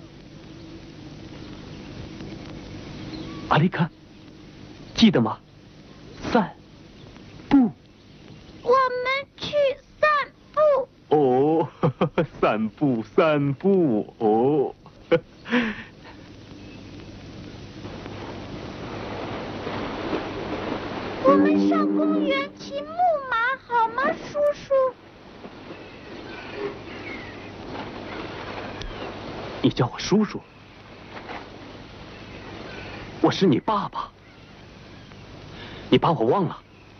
阿丽克，记得吗？散步。 我们去散步。 哦。 散步散步哦。 我们上公园骑木马好吗，叔叔？ 你叫我叔叔？我是你爸爸，你把我忘了？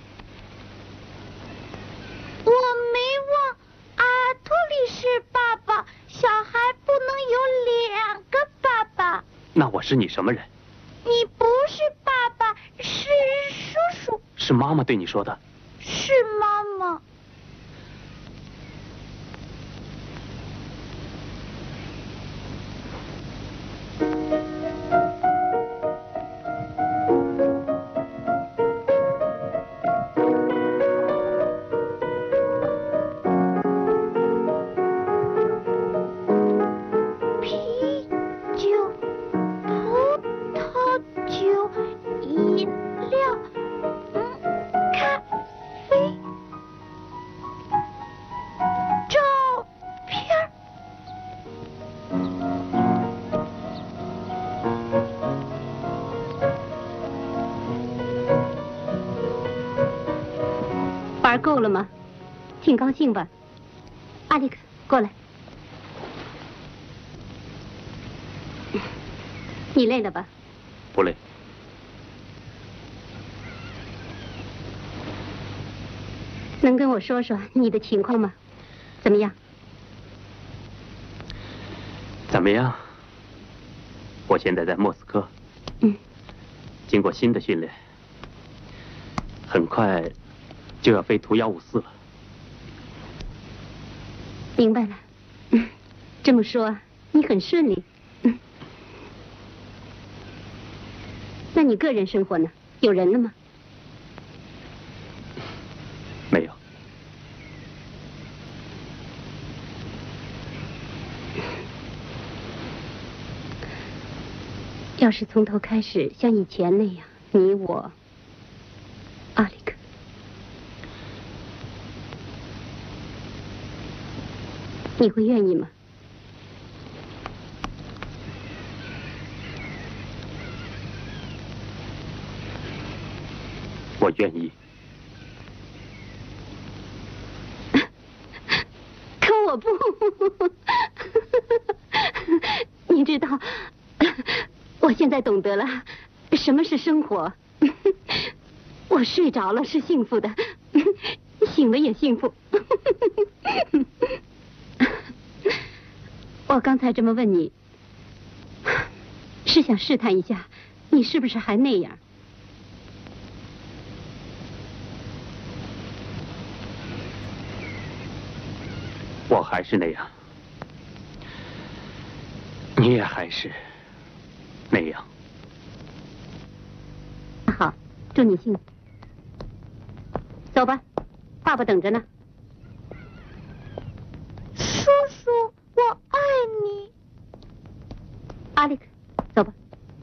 我没忘，阿托里是爸爸，小孩不能有2个爸爸。 那我是你什么人？ 你不是爸爸，是叔叔。 是妈妈对你说的。 是妈妈。 玩够了吗？挺高兴吧？阿力克，过来。你累了吧？ 不累。 能跟我说说你的情况吗？怎么样？ 怎么样？我现在在莫斯科。经过新的训练，很快就要飞图154了。 明白了。这么说，你很顺利。那你个人生活呢？有人了吗？ 没有。 要是从头开始像以前那样，你我，阿里克，你会愿意吗？ 我愿意。 可我不。你知道，我现在懂得了什么是生活。我睡着了是幸福的，醒了也幸福。我刚才这么问你，是想试探一下，你是不是还那样？ 我还是那样，你也还是那样。 好，祝你幸福。走吧，爸爸等着呢。 叔叔，我爱你。 阿力克，走吧。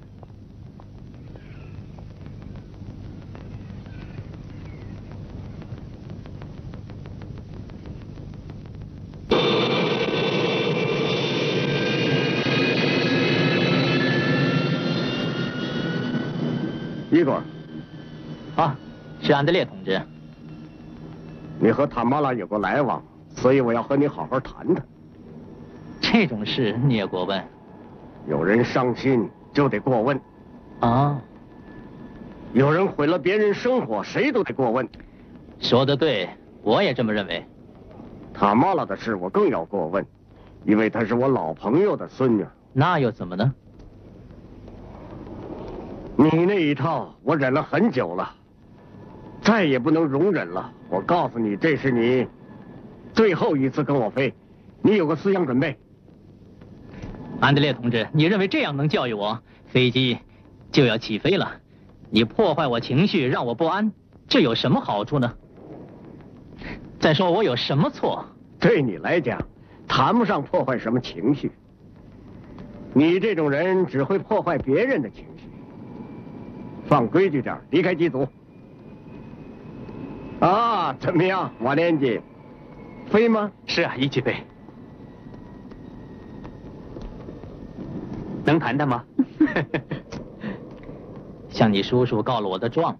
伊果， 啊，是安德烈同志。 你和塔玛拉有过来往，所以我要和你好好谈谈。 这种事你也过问？ 有人伤心就得过问。 啊。 有人毁了别人生活，谁都得过问。 说得对，我也这么认为。 塔玛拉的事我更要过问，因为她是我老朋友的孙女。 那又怎么呢？ 你那一套我忍了很久了，再也不能容忍了。我告诉你，这是你最后一次跟我飞，你有个思想准备。 安德烈同志，你认为这样能教育我？飞机就要起飞了，你破坏我情绪，让我不安，这有什么好处呢？再说我有什么错？ 对你来讲，谈不上破坏什么情绪。你这种人只会破坏别人的情绪。放规矩点，离开机组。啊，怎么样，瓦连基？飞吗？ 是啊，一起飞。 能谈谈吗？ 向你叔叔告了我的状，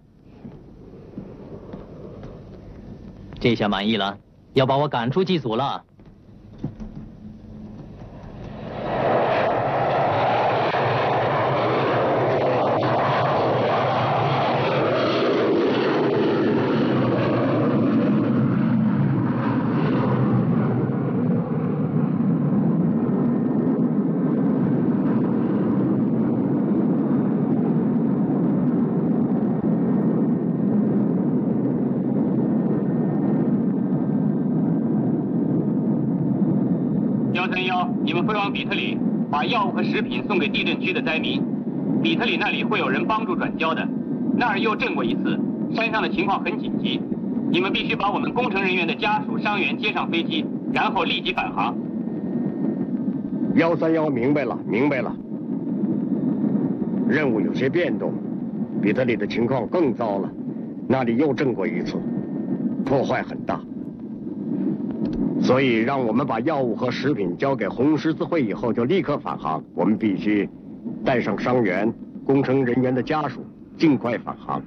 这下满意了，要把我赶出祭祖了。 你们飞往比特里，把药物和食品送给地震区的灾民。比特里那里会有人帮助转交的，那儿又震过一次，山上的情况很紧急。你们必须把我们工程人员的家属、伤员接上飞机，然后立即返航。 131，明白了，明白了。任务有些变动，比特里的情况更糟了，那里又震过一次，破坏很大。所以，让我们把药物和食品交给红十字会以后，就立刻返航。我们必须带上伤员、工程人员的家属，尽快返航。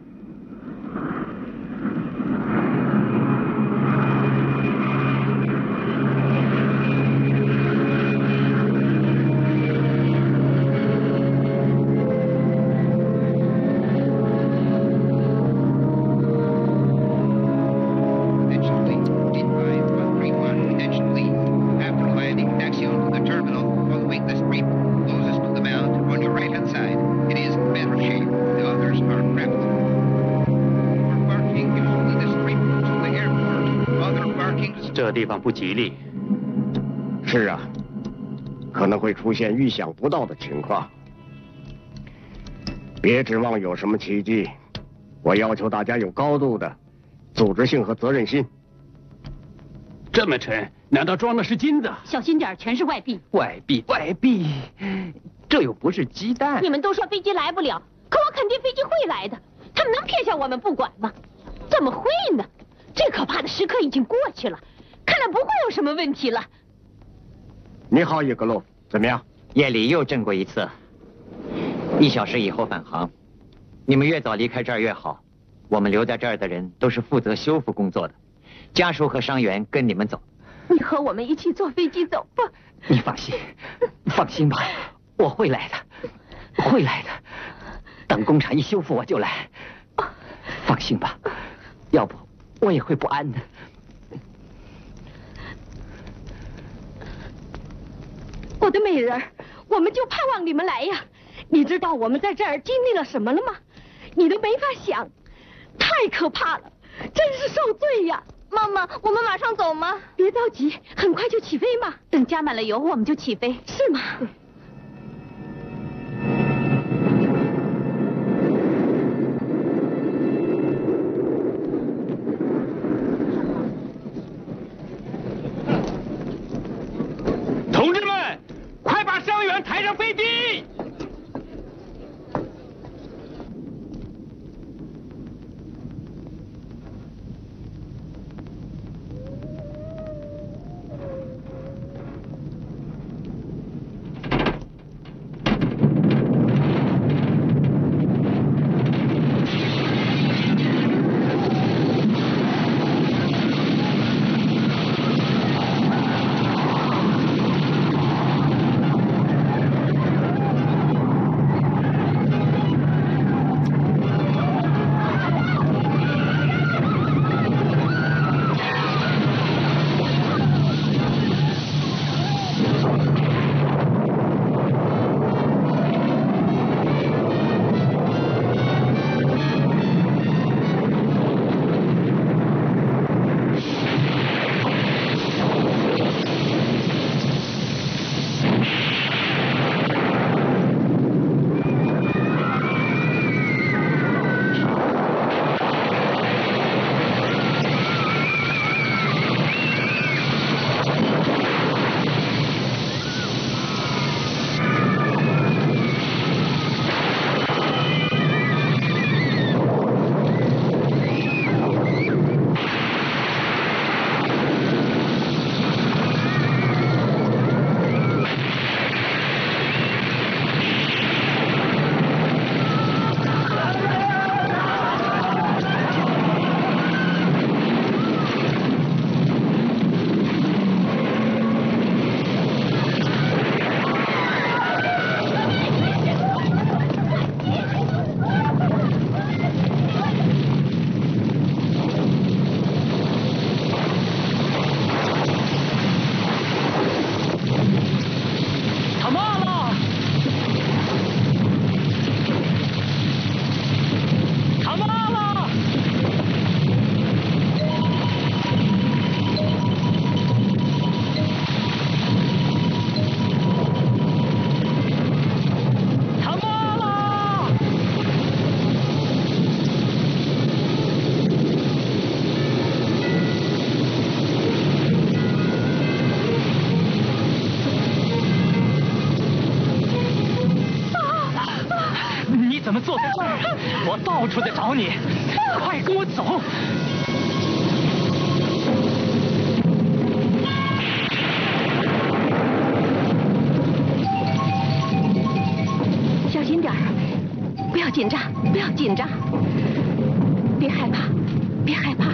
这地方不吉利。 是啊，可能会出现预想不到的情况。别指望有什么奇迹，我要求大家有高度的组织性和责任心。 这么沉，难道装的是金子？ 小心点，全是外币。 外币，外币，这又不是鸡蛋。 你们都说飞机来不了，可我肯定飞机会来的。他们能撇下我们不管吗？怎么会呢？最可怕的时刻已经过去了，看来不会有什么问题了。 你好，叶格洛夫，怎么样？ 夜里又震过一次，1小时以后返航。你们越早离开这儿越好。我们留在这儿的人都是负责修复工作的，家属和伤员跟你们走。 你和我们一起坐飞机走吧。 你放心，放心吧，我会来的，会来的。等工厂一修复我就来。放心吧，要不我也会不安的。 我的美人儿，我们就盼望你们来呀！你知道我们在这儿经历了什么了吗？你都没法想，太可怕了，真是受罪呀！ 妈妈，我们马上走吗？ 别着急，很快就起飞嘛。 等加满了油，我们就起飞。 是吗？ 同志们，快把伤员抬上飞机！ 怎么坐在这儿？我到处在找你，快跟我走！ 小心点儿，不要紧张，不要紧张，别害怕，别害怕。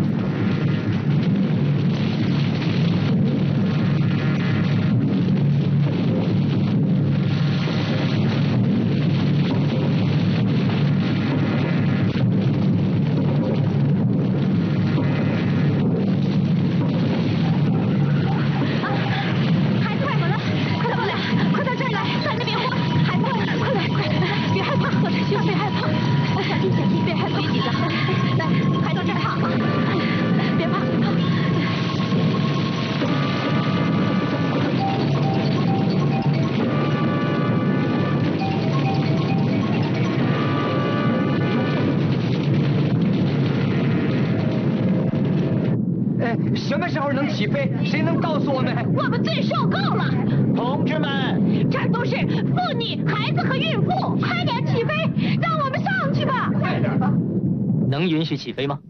什么时候能起飞？谁能告诉我们？ 我们罪受够了！ 同志们， 这儿都是妇女、孩子和孕妇，快点起飞，让我们上去吧！ 快点吧！能允许起飞吗？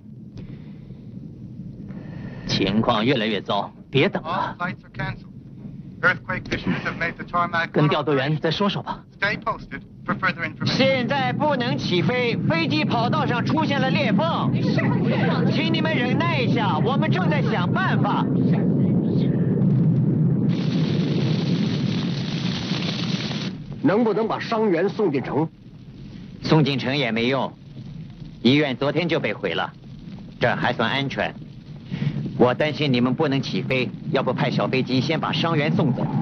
情况越来越糟，别等了。跟调度员再说说吧。 现在不能起飞，飞机跑道上出现了裂缝。请你们忍耐一下，我们正在想办法。 能不能把伤员送进城？ 送进城也没用，医院昨天就被毁了，这儿还算安全。我担心你们不能起飞，要不派小飞机先把伤员送走。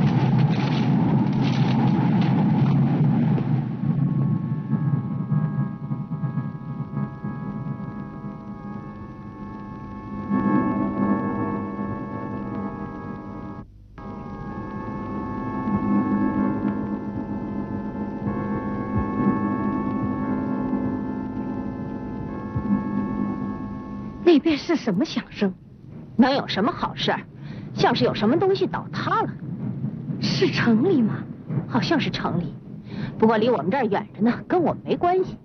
那边是什么响声？能有什么好事儿？像是有什么东西倒塌了。是城里吗？好像是城里，不过离我们这儿远着呢，跟我们没关系。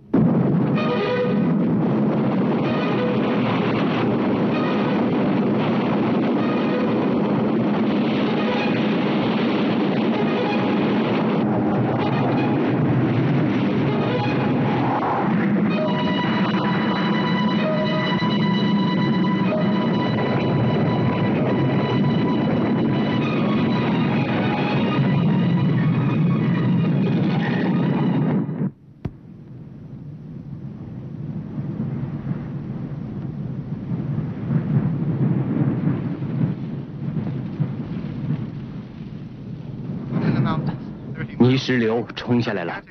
泥石流冲下来了，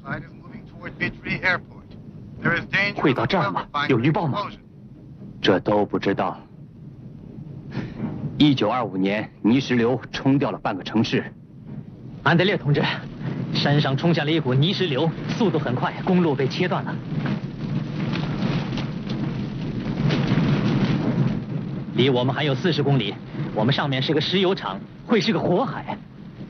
会到这儿吗？有预报吗？这都不知道。1925年，泥石流冲掉了半个城市。 安德烈同志，山上冲下了一股泥石流，速度很快，公路被切断了。离我们还有40公里，我们上面是个石油厂，会是个火海。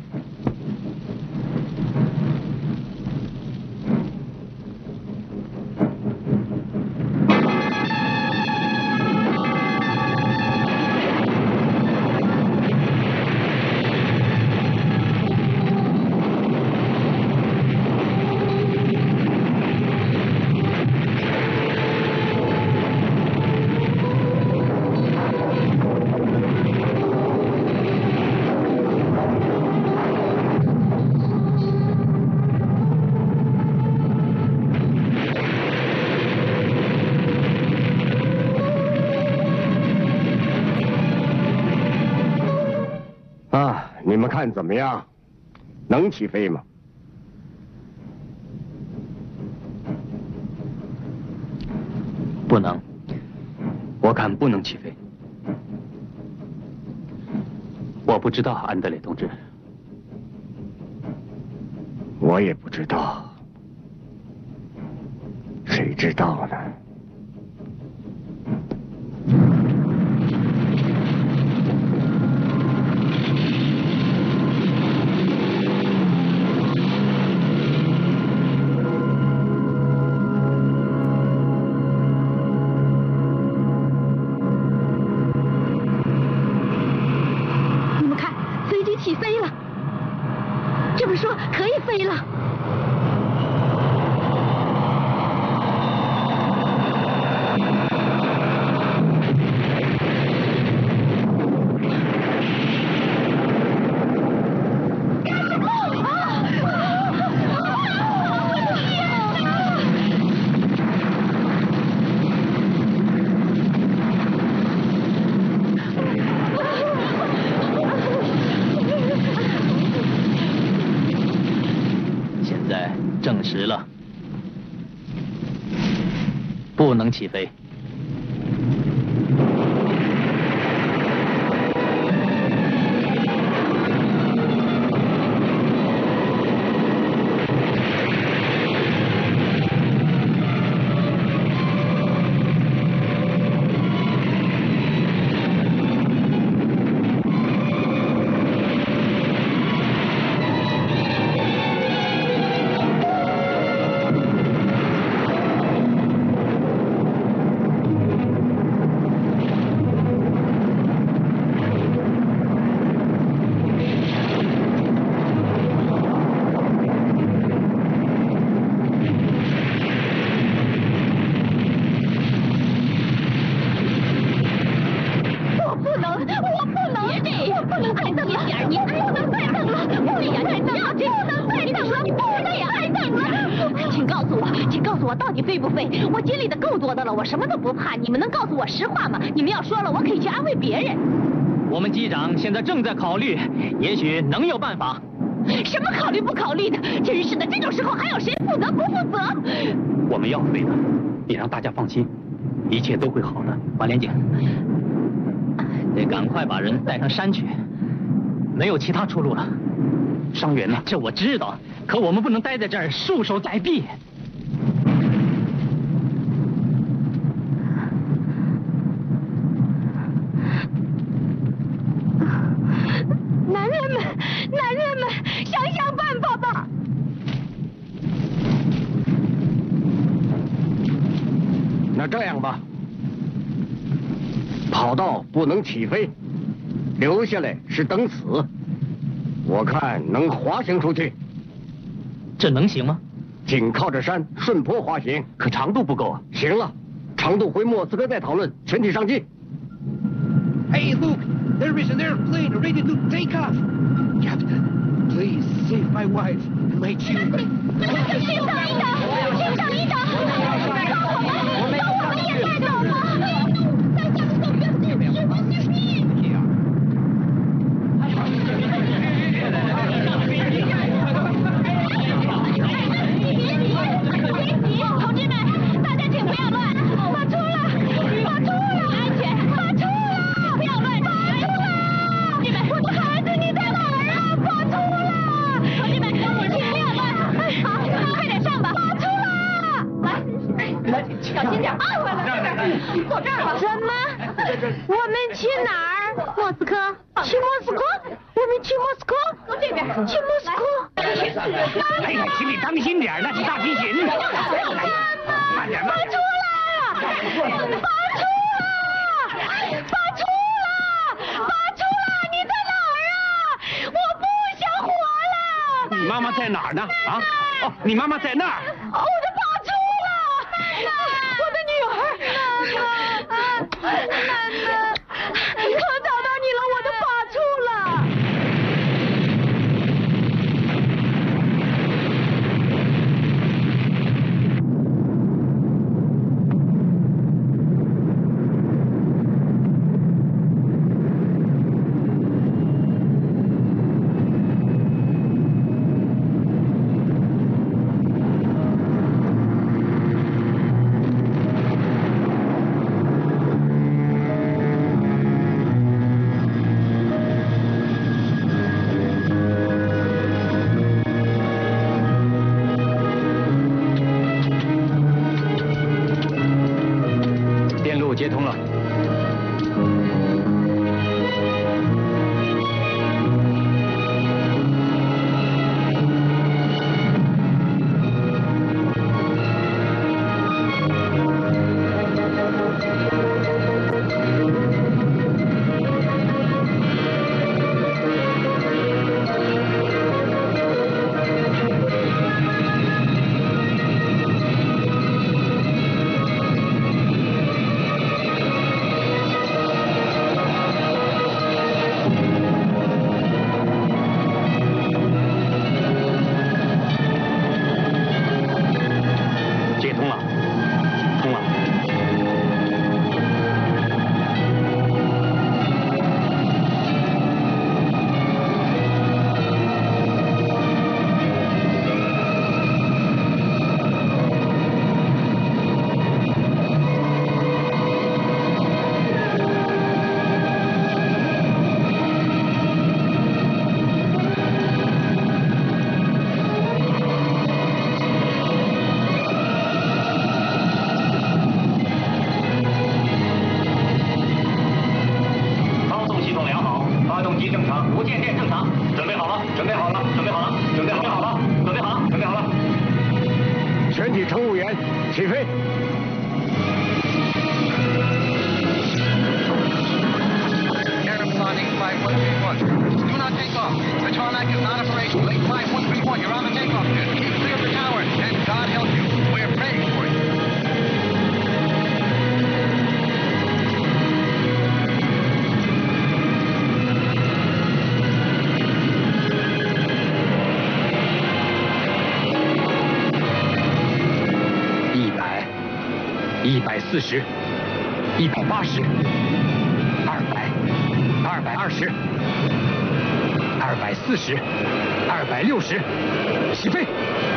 你们看怎么样？能起飞吗？ 不能，我看不能起飞。我不知道，安德烈同志。 我也不知道，谁知道呢？ 这么说可以飞了。 证实了，不能起飞。 我什么都不怕，你们能告诉我实话吗？你们要说了，我可以去安慰别人。 我们机长现在正在考虑，也许能有办法。 什么考虑不考虑的？真是的，这种时候还有谁负责不负责？ 我们要飞的，你让大家放心，一切都会好的。 马连警，得赶快把人带上山去，没有其他出路了。 伤员呢？ 这我知道，可我们不能待在这儿束手待毙。 男人们，想办法吧！ 那这样吧，跑道不能起飞，留下来是等死。我看能滑行出去。 这能行吗？ 紧靠着山，顺坡滑行。 可长度不够啊。 行了，长度回莫斯科再讨论，全体上机。 Hey, Luke, there is an airplane ready to take off. Captain, please save my wife and my children. 请上一等，请上一等，把我们也带走吧。同志们，大家请不要乱，发出了，安全，发出了，不要乱，发出了，同志们，我的孩子你在哪儿啊？发出了，同志们，请不要乱，好，快点上吧，发出了，来，小心点啊，坐这儿吧。什么？我们去哪儿？莫斯科？去莫斯科？我们去莫斯科？这边，去莫斯科。 哎呀，请你当心点，那是大提琴。慢点，慢点。 你在哪儿啊？我不想活了。 你妈妈在哪儿呢？啊？哦，你妈妈在那儿。 我的发出了，我的女儿。奶奶，可找到你了，我的发出了。 正常，无间电正常。准备好了，准备好了，准备好了，准备好了，准备好了，准备好了。 全体乘务员起飞。 Responding flight 131. Do not take off. The tarmac is not operational. Lake flight 131, you're on the takeoff pit. Keep clear of the tower, and God help you. We're praying for you. $140, $180, 200, 220, 240, 260，起飞！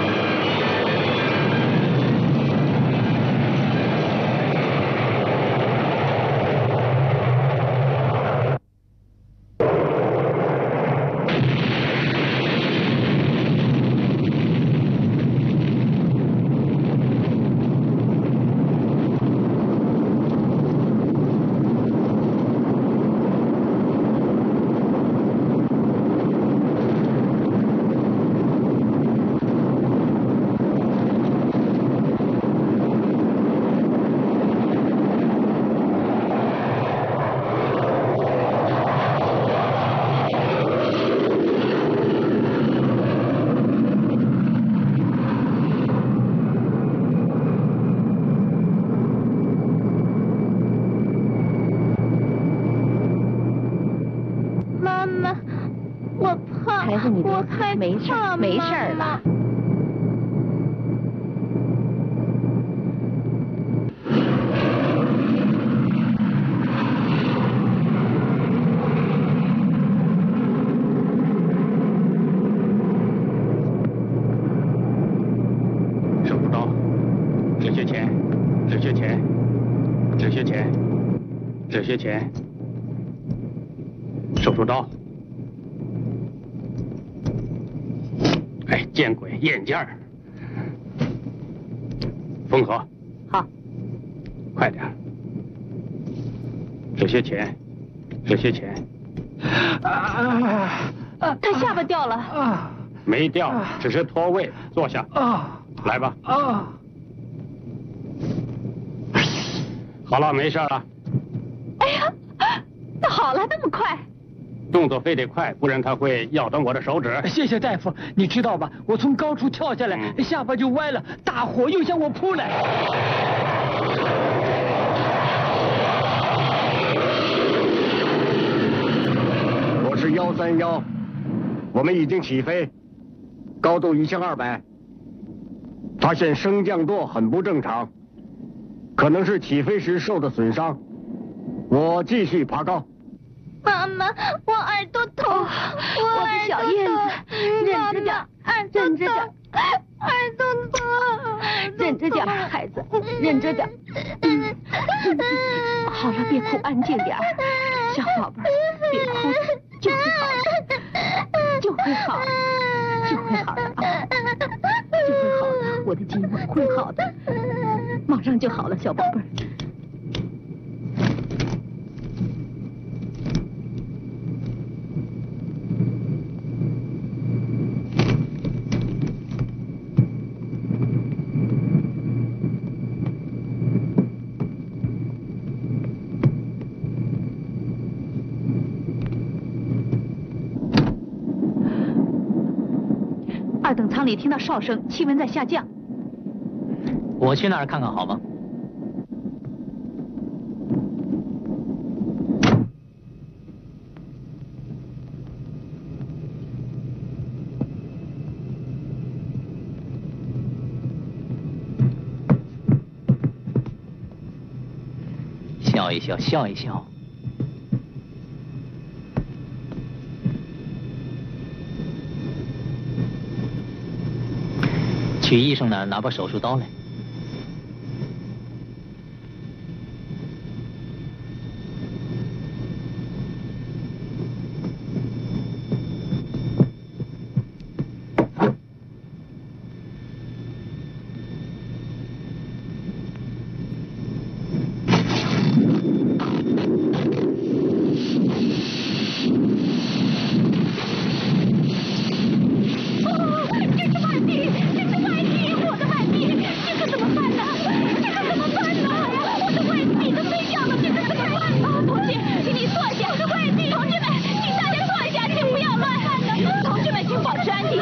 没事儿了。 收不到，这些钱，这些钱，这些钱，这些钱，收不到。哎，见鬼，眼镜儿！风和， 好， 快点！这些钱，这些钱。 他下巴掉了。 没掉，只是脱位。坐下。来吧。好了，没事了。 哎呀，那好了，那么快。 动作非得快，不然他会咬到我的手指。 谢谢大夫，你知道吧？我从高处跳下来，下巴就歪了，大火又向我扑来。 我是131，我们已经起飞，高度1200，发现升降舵很不正常，可能是起飞时受的损伤。我继续爬高。 妈妈，我耳朵痛，我的小燕子，忍着点，忍着点， 耳朵痛， 忍着点，孩子，忍着点。好了，别哭，安静点，小宝贝儿，别哭，就会好，就会好，就会好的啊，就会好的，我的金文会好的，马上就好了，小宝贝儿。二等舱里听到哨声，气温在下降。 我去那儿看看好吗？笑一笑，笑一笑。去医生那儿拿把手术刀来。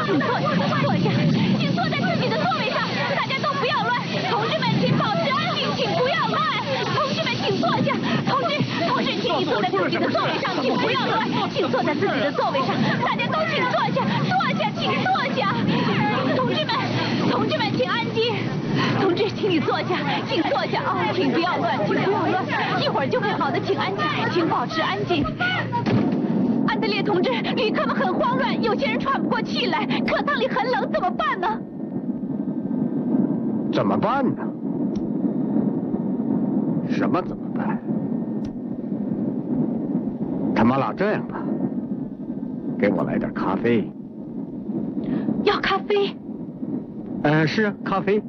请坐下，坐下，请坐在自己的座位上。大家都不要乱，同志们，请保持安静，请不要乱。同志们，请坐下。同志，请你坐在自己的座位上，请不要乱，请坐在自己的座位上。大家都请坐下，坐下，请坐下。同志们，请安静。同志，请你坐下，请坐下啊，请不要乱，请不要乱，一会儿就会好的，请安静，请保持安静。安德烈同志，旅客们很慌乱，有些人喘不过气来，课堂里很冷，怎么办呢？ 怎么办呢？什么怎么办？他妈啦，这样吧，给我来点咖啡。 要咖啡？ 是啊，咖啡。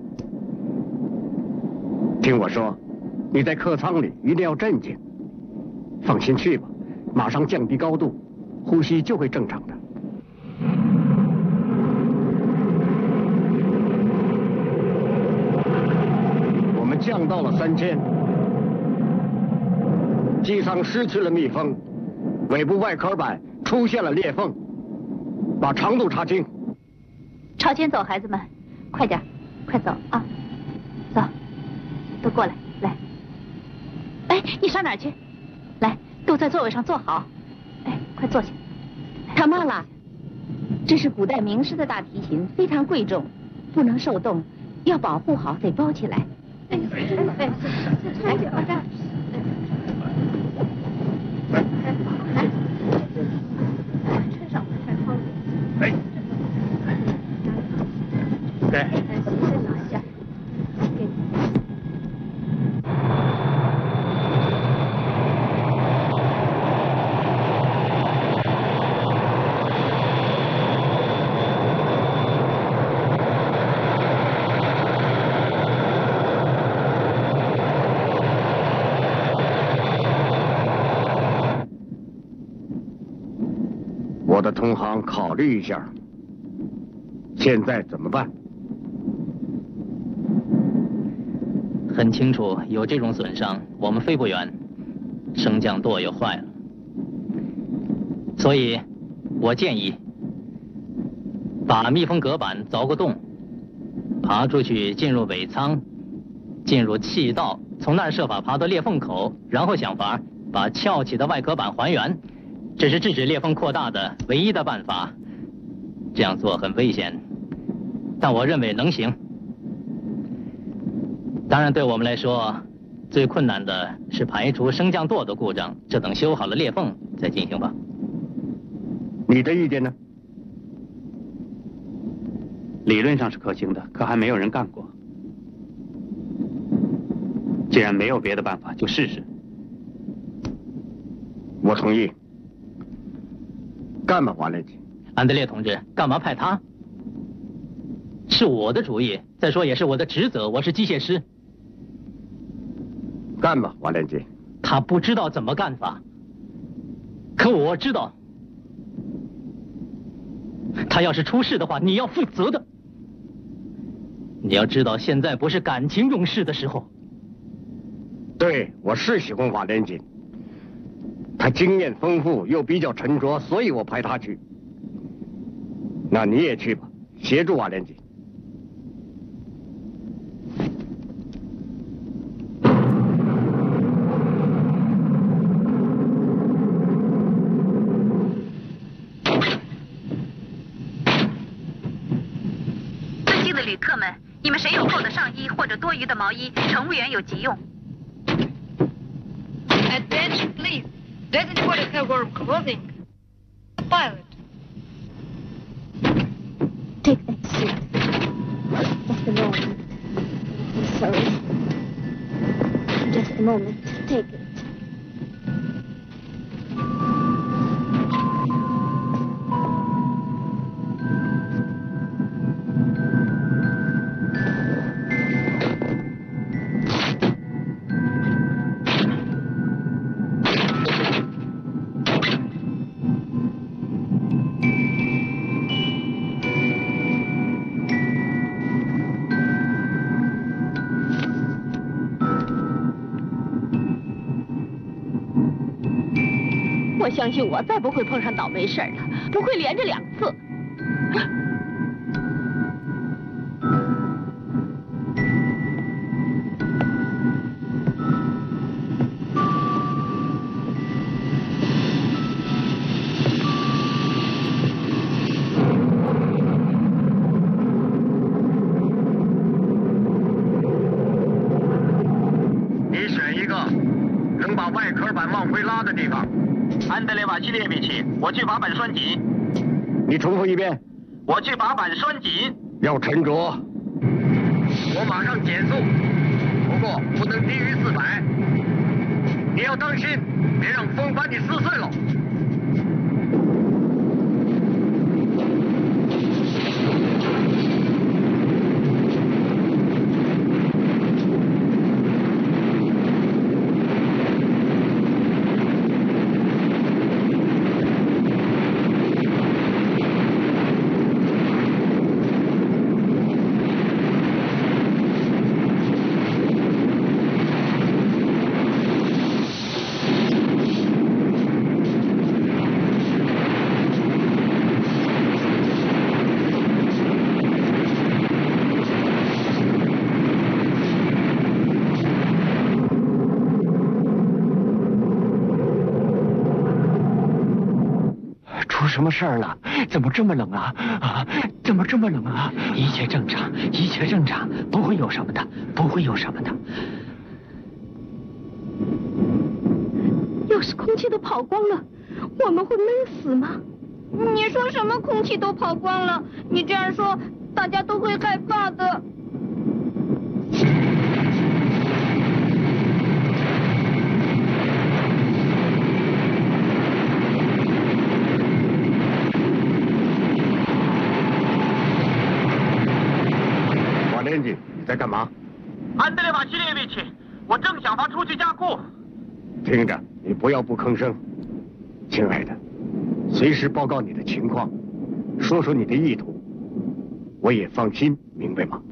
听我说，你在客舱里一定要镇静。放心去吧，马上降低高度，呼吸就会正常的。我们降到了3000，机舱失去了密封，尾部外壳板出现了裂缝，把长度查清。 朝前走，孩子们，快点，快走啊！走，都过来，来。哎，你上哪儿去？来，都在座位上坐好。哎，快坐下。 他妈了，这是古代名师的大提琴，非常贵重，不能受冻，要保护好，得包起来。 哎，来，穿上， 哎。对。 我的同行考虑一下，现在怎么办？ 很清楚，有这种损伤，我们飞不远，升降舵又坏了，所以，我建议把密封隔板凿个洞，爬出去进入尾舱，进入气道，从那儿设法爬到裂缝口，然后想法把翘起的外壳板还原。这是制止裂缝扩大的唯一的办法。这样做很危险，但我认为能行。当然，对我们来说，最困难的是排除升降舵的故障，这等修好了裂缝再进行吧。 你的意见呢？ 理论上是可行的，可还没有人干过。既然没有别的办法，就试试。 我同意。干吧，瓦列吉。 安德烈同志，干嘛派他？是我的主意，再说也是我的职责，我是机械师。 干吧，瓦列吉。 他不知道怎么干法，可我知道。他要是出事的话，你要负责的。你要知道，现在不是感情用事的时候。 对，我是喜欢瓦连锦，他经验丰富又比较沉着，所以我派他去。那你也去吧，协助瓦连锦。 尊敬的旅客们，你们谁有厚的上衣或者多余的毛衣，乘务员有急用。 Attention, please. Does anybody have warm clothing? The pilot. Take that seat. Just a moment. I'm sorry. Just a moment. Take it. 我相信我再不会碰上倒霉事儿了，不会连着2次。 瓦西列维奇，我去把板拴紧。 你重复一遍。 我去把板拴紧。 要沉着。 我马上减速，不过不能低于400。你要当心，别让风把你撕碎了。 什么事儿了？怎么这么冷啊？啊，怎么这么冷啊？一切正常，一切正常，不会有什么的，不会有什么的。 要是空气都跑光了，我们会闷死吗？ 你说什么空气都跑光了？你这样说，大家都会害怕的。 你在干嘛？ 安德烈瓦西列维奇，我正想发出去加固。 听着，你不要不吭声。亲爱的，随时报告你的情况，说说你的意图，我也放心，明白吗？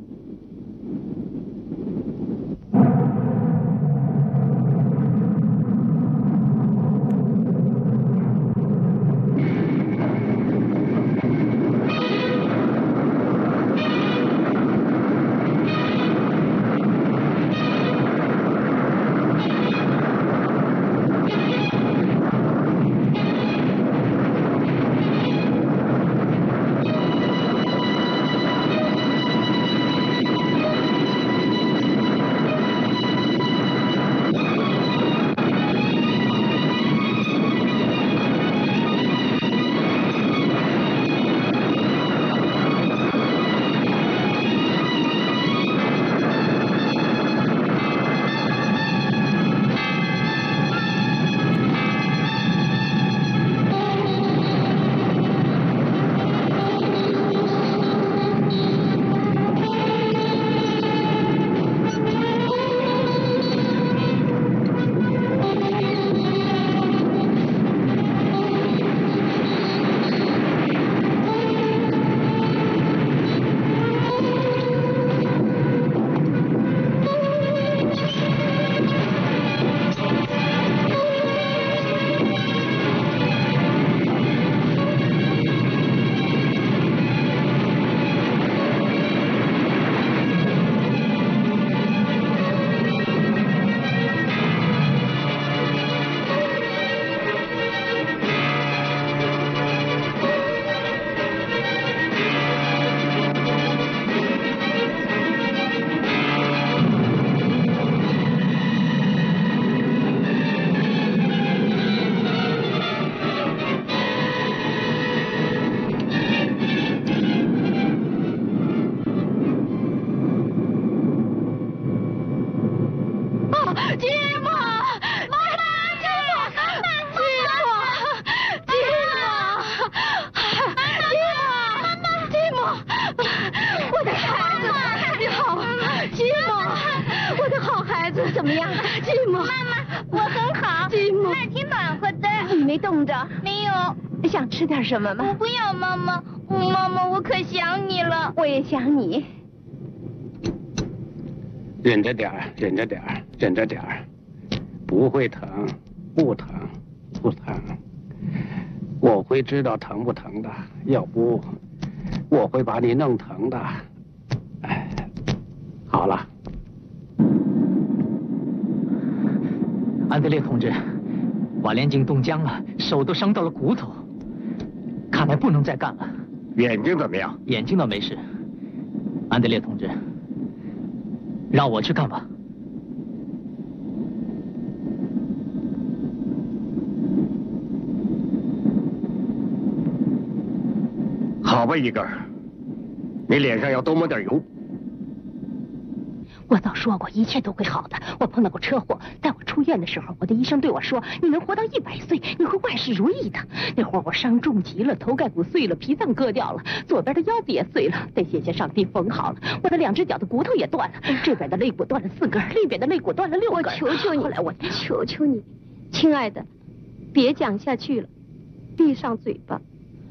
怎么样，寂寞？ 妈妈，我很好。 寂寞， 那挺暖和的。 你没冻着？ 没有。 想吃点什么吗？ 我不要，妈妈。妈妈，我可想你了。 我也想你。 忍着点儿，忍着点儿，忍着点儿，不会疼，不疼，不疼。我会知道疼不疼的，要不我会把你弄疼的。哎，好了。 安德烈同志，瓦莲井冻僵了，手都伤到了骨头，看来不能再干了。 眼睛怎么样？ 眼睛倒没事。安德烈同志，让我去干吧。 好吧，一根儿，你脸上要多抹点油。 我早说过，一切都会好的。我碰到过车祸，在我出院的时候，我的医生对我说：“你能活到100岁，你会万事如意的。”那会儿我伤重极了，头盖骨碎了，脾脏割掉了，左边的腰子也碎了，得谢谢上帝缝好了。我的2只脚的骨头也断了，这边的肋骨断了4根，另边的肋骨断了6根。 我求求你， 后来我求求你，亲爱的，别讲下去了，闭上嘴巴。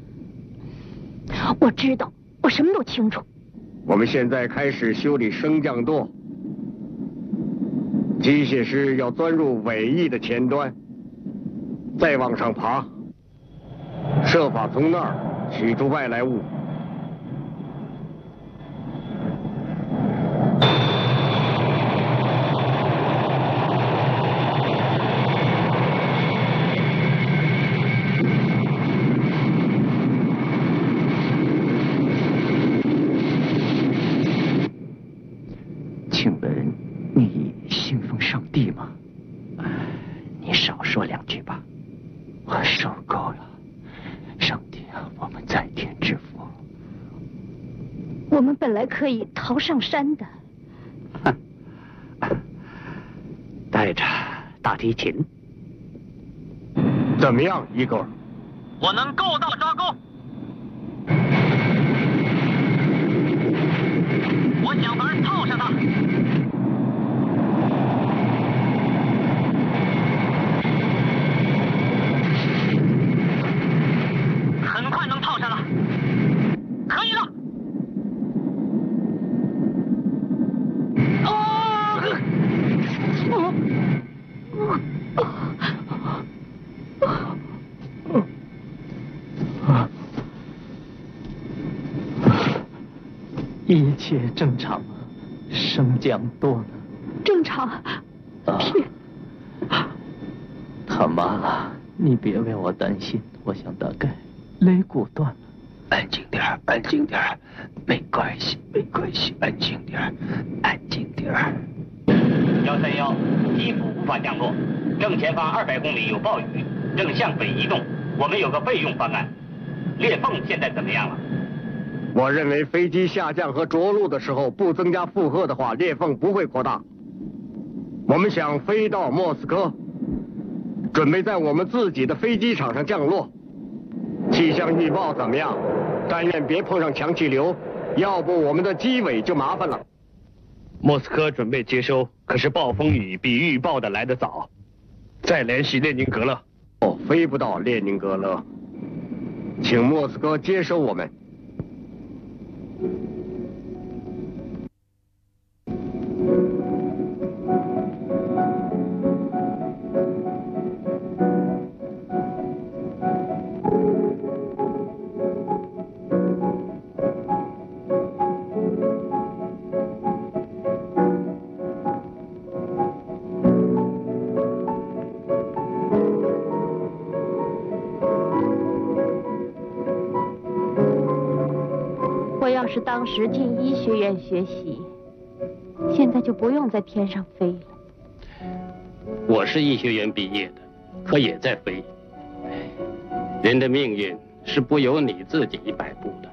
我知道，我什么都清楚。 我们现在开始修理升降舵。机械师要钻入尾翼的前端，再往上爬，设法从那儿取出外来物。 请问你信奉上帝吗？你少说2句吧。我受够了。上帝啊，我们在天之父。 我们本来可以逃上山的。 带着大提琴。 怎么样，一哥？ 我能够到抓钩。我想把人套上他。很快能套上了，可以了。一切正常，升降舵呢？ 正常。天！ 他妈了，你别为我担心，我想大概肋骨断了。安静点，安静点，没关系，没关系，安静点，安静点。 131，基辅无法降落，正前方200公里有暴雨，正向北移动。我们有个备用方案。裂缝现在怎么样了？ 我认为飞机下降和着陆的时候不增加负荷的话，裂缝不会扩大。我们想飞到莫斯科，准备在我们自己的飞机场上降落。气象预报怎么样？但愿别碰上强气流，要不我们的机尾就麻烦了。 莫斯科准备接收，可是暴风雨比预报的来得早。再联系列宁格勒。 哦，飞不到列宁格勒，请莫斯科接收我们。 要是当时进医学院学习，现在就不用在天上飞了。 我是医学院毕业的，可也在飞。人的命运是不由你自己摆布的。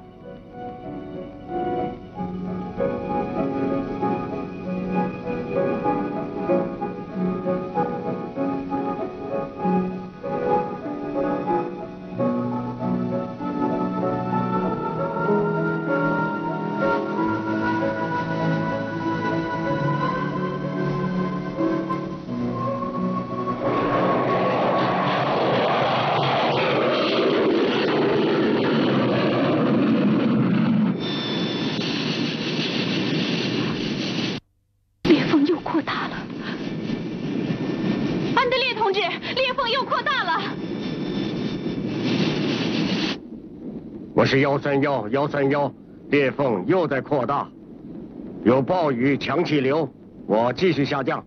我是131，裂缝又在扩大，有暴雨、强气流，我继续下降。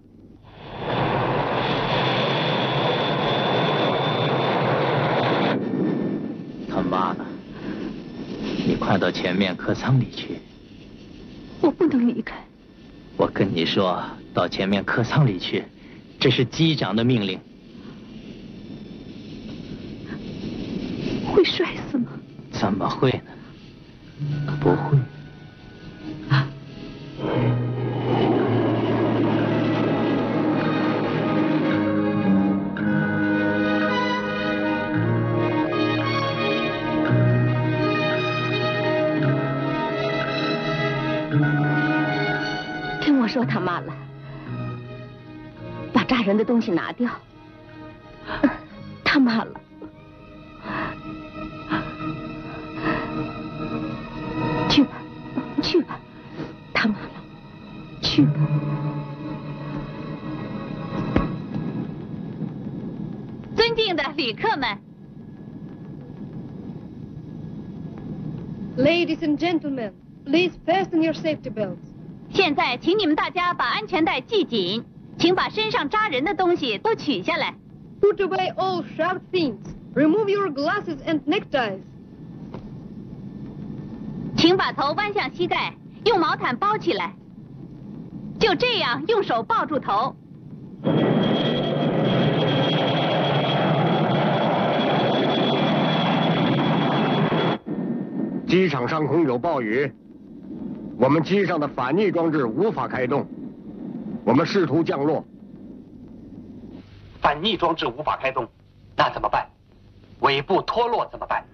他妈的，你快到前面客舱里去。 我不能离开。 我跟你说，到前面客舱里去，这是机长的命令。 会摔死吗？ 怎么会呢？ 不会。 听我说，他慢了，把扎人的东西拿掉。他慢了。去吧，去吧，他慢了，去吧。 尊敬的旅客们 Ladies and gentlemen, please fasten your safety belts. 现在，请你们大家把安全带系紧，请把身上扎人的东西都取下来。 Put away all sharp things. Remove your glasses and neckties. 请把头弯向膝盖，用毛毯包起来。就这样，用手抱住头。 机场上空有暴雨，我们机上的反逆装置无法开动，我们试图降落。 反逆装置无法开动，那怎么办？尾部脱落怎么办？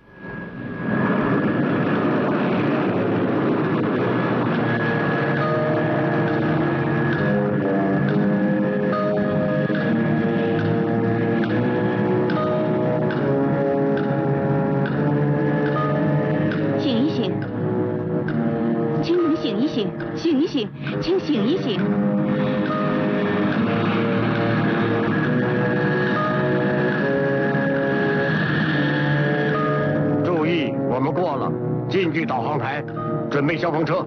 醒一醒，请你们醒一醒，醒一醒，请醒一醒。 注意，我们过了，进去导航台，准备消防车。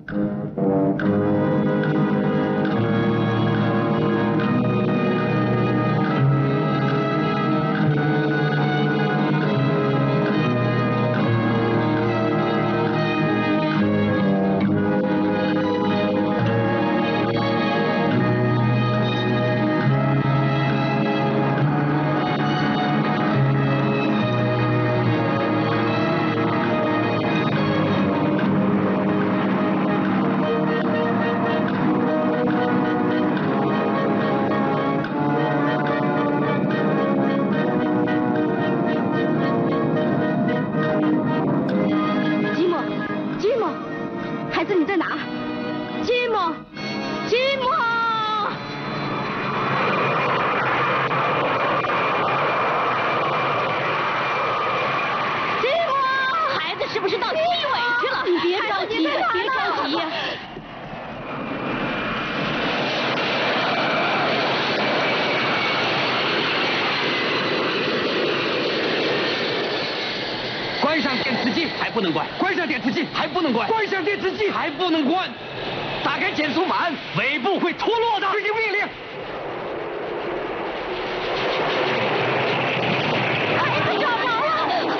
关上电磁机还不能关，关上电磁机还不能关，关上电磁机还不能关，打开减速板，尾部会脱落的。执行命令。 孩子找着了！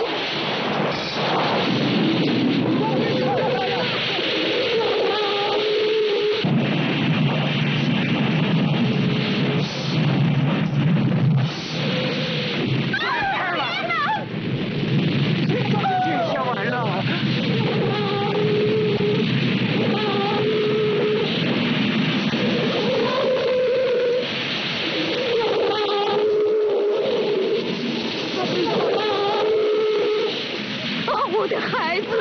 我的孩子，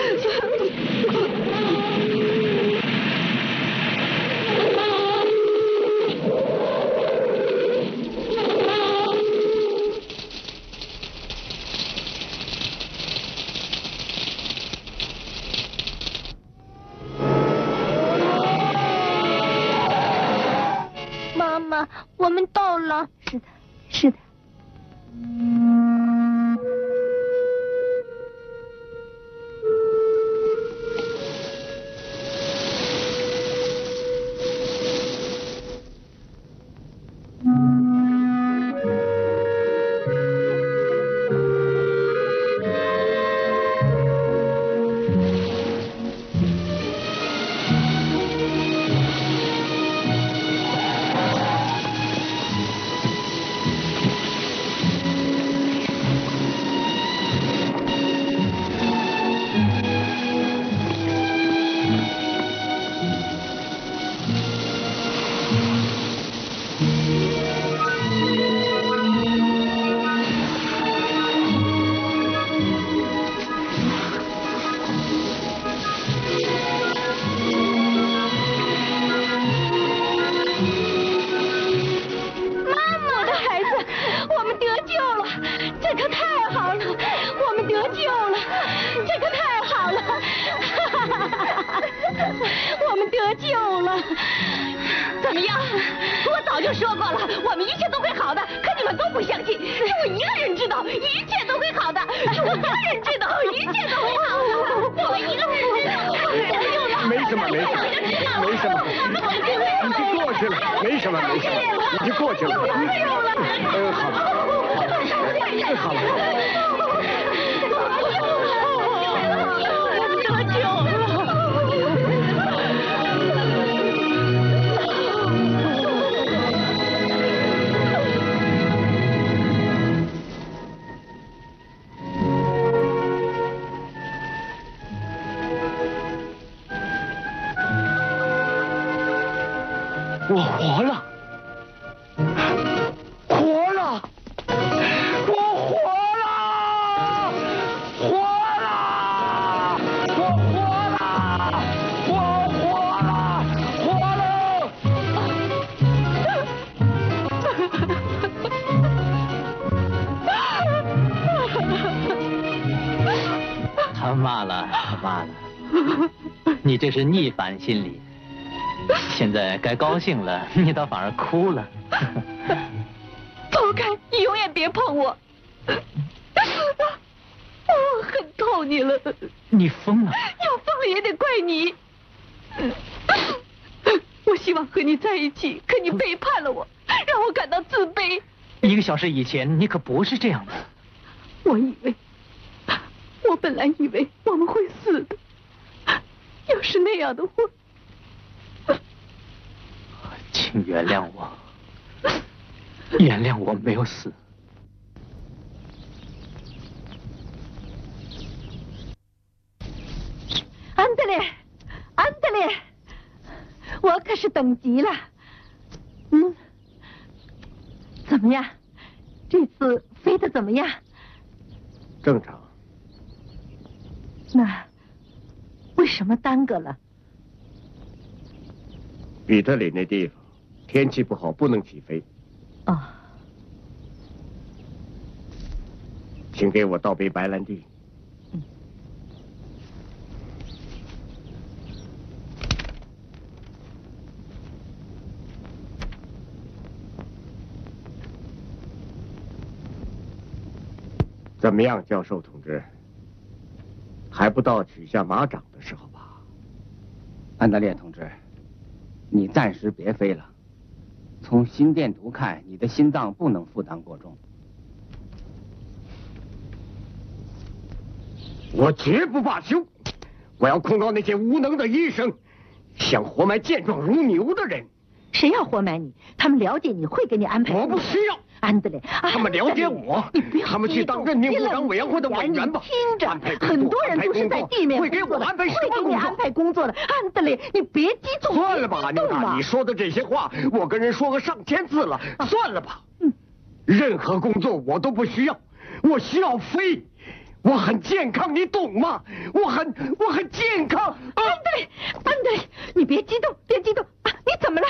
妈妈，我们到了。 是的，是的。 得救了。怎么样？我早就说过了，我们一切都会好的。可你们都不相信，只有我一个人知道一切都会好的，只有我一个人知道一切都会好的。我一个人知道，我得救了。 没什么，没什么，没什么，已经过去了，没什么，没什么，已经过去了。好了，好了。我活了，活了，我活了，活了，我活了，我活了，活了。 他骂了，他骂了，你这是逆反心理。现在该高兴了，你倒反而哭了。 走开！你永远别碰我！我恨透你了！ 你疯了！ 要疯了也得怪你！我希望和你在一起，可你背叛了我，让我感到自卑。 1个小时以前，你可不是这样的。 我本来以为我们会死的。要是那样的话。 请原谅我，原谅我没有死。 安德烈，安德烈，我可是等急了。怎么样？这次飞得怎么样？ 正常。 那为什么耽搁了？ 比特里那地方天气不好，不能起飞。 哦， 请给我倒杯白兰地。怎么样，教授同志？还不到取下马掌的时候吧？ 安德烈同志，你暂时别飞了。从心电图看，你的心脏不能负担过重。 我绝不罢休！我要控告那些无能的医生，想活埋健壮如牛的人。 谁要活埋你？他们了解你会给你安排。 我不需要。 安德烈， 他们了解我，他们去当任命部长委员会的委员吧。 听着，很多人都是在地面会给我安排什么工作？ 会给你安排工作的。安德烈，你别激动。 算了吧，安妮塔，你说的这些话，我跟人说过上千次了。算了吧。任何工作我都不需要，我需要飞。我很健康，你懂吗？我很健康。 安德烈，安德烈，你别激动，别激动啊！你怎么了？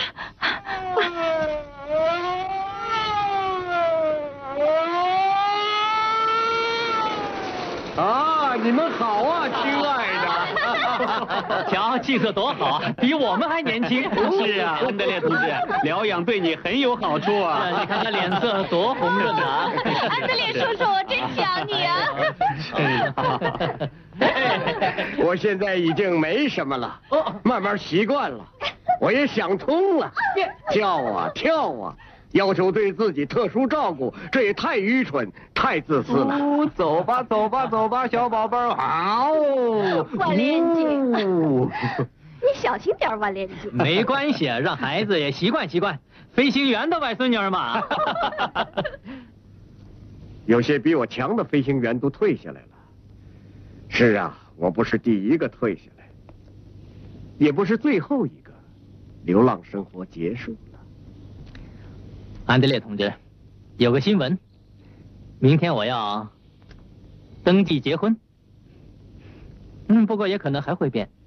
啊，你们好啊，亲爱的！ 瞧，气色多好，比我们还年轻。 是啊，安德烈同志，疗养对你很有好处啊！ 你看他脸色多红润啊！ 安德烈叔叔，我真想你啊！ 我现在已经没什么了，慢慢习惯了，我也想通了。跳啊跳啊！要求对自己特殊照顾，这也太愚蠢、太自私了。 走吧，走吧，走吧，小宝贝儿，好。 瓦莲姐，你小心点，瓦莲姐。 没关系，让孩子也习惯习惯。飞行员的外孙女儿嘛。 有些比我强的飞行员都退下来了。是啊，我不是第一个退下来，也不是最后一个。流浪生活结束了。 安德烈同志，有个新闻，明天我要登记结婚。不过也可能还会变。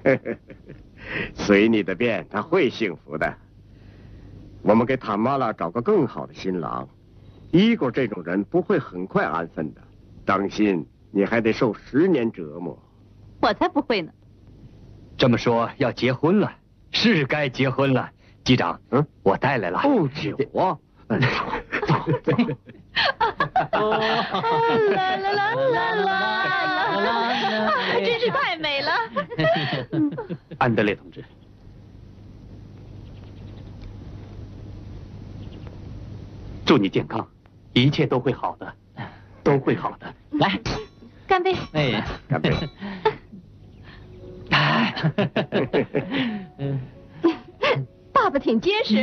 随你的便，他会幸福的。我们给塔玛拉找个更好的新郎。伊果这种人不会很快安分的，当心你还得受10年折磨。 我才不会呢。 这么说要结婚了？ 是该结婚了。机长，我带来了。 哦，酒啊！ 啦啦啦啦啦！真是太美了。 安德烈同志，祝你健康，一切都会好的，都会好的。 来， 干杯！ 哎， 干杯！ 爸爸挺结实。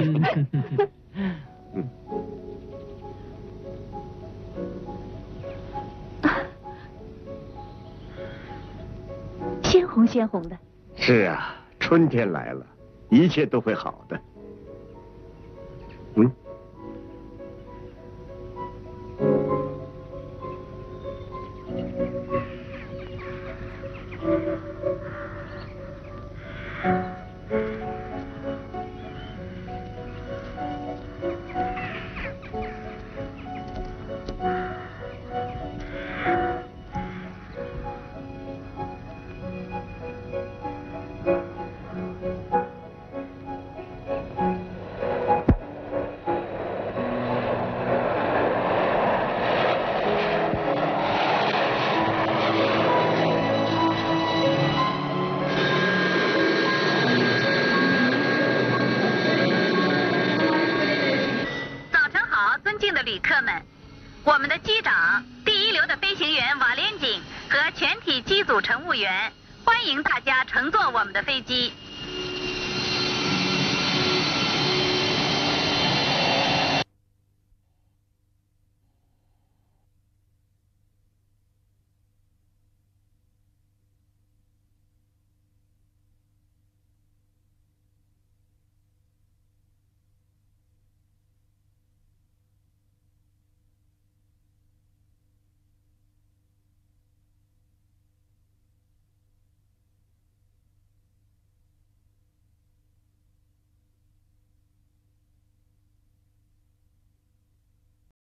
鲜红鲜红的。 是啊，春天来了，一切都会好的。 旅客们，我们的机长、第一流的飞行员瓦连锦和全体机组乘务员，欢迎大家乘坐我们的飞机。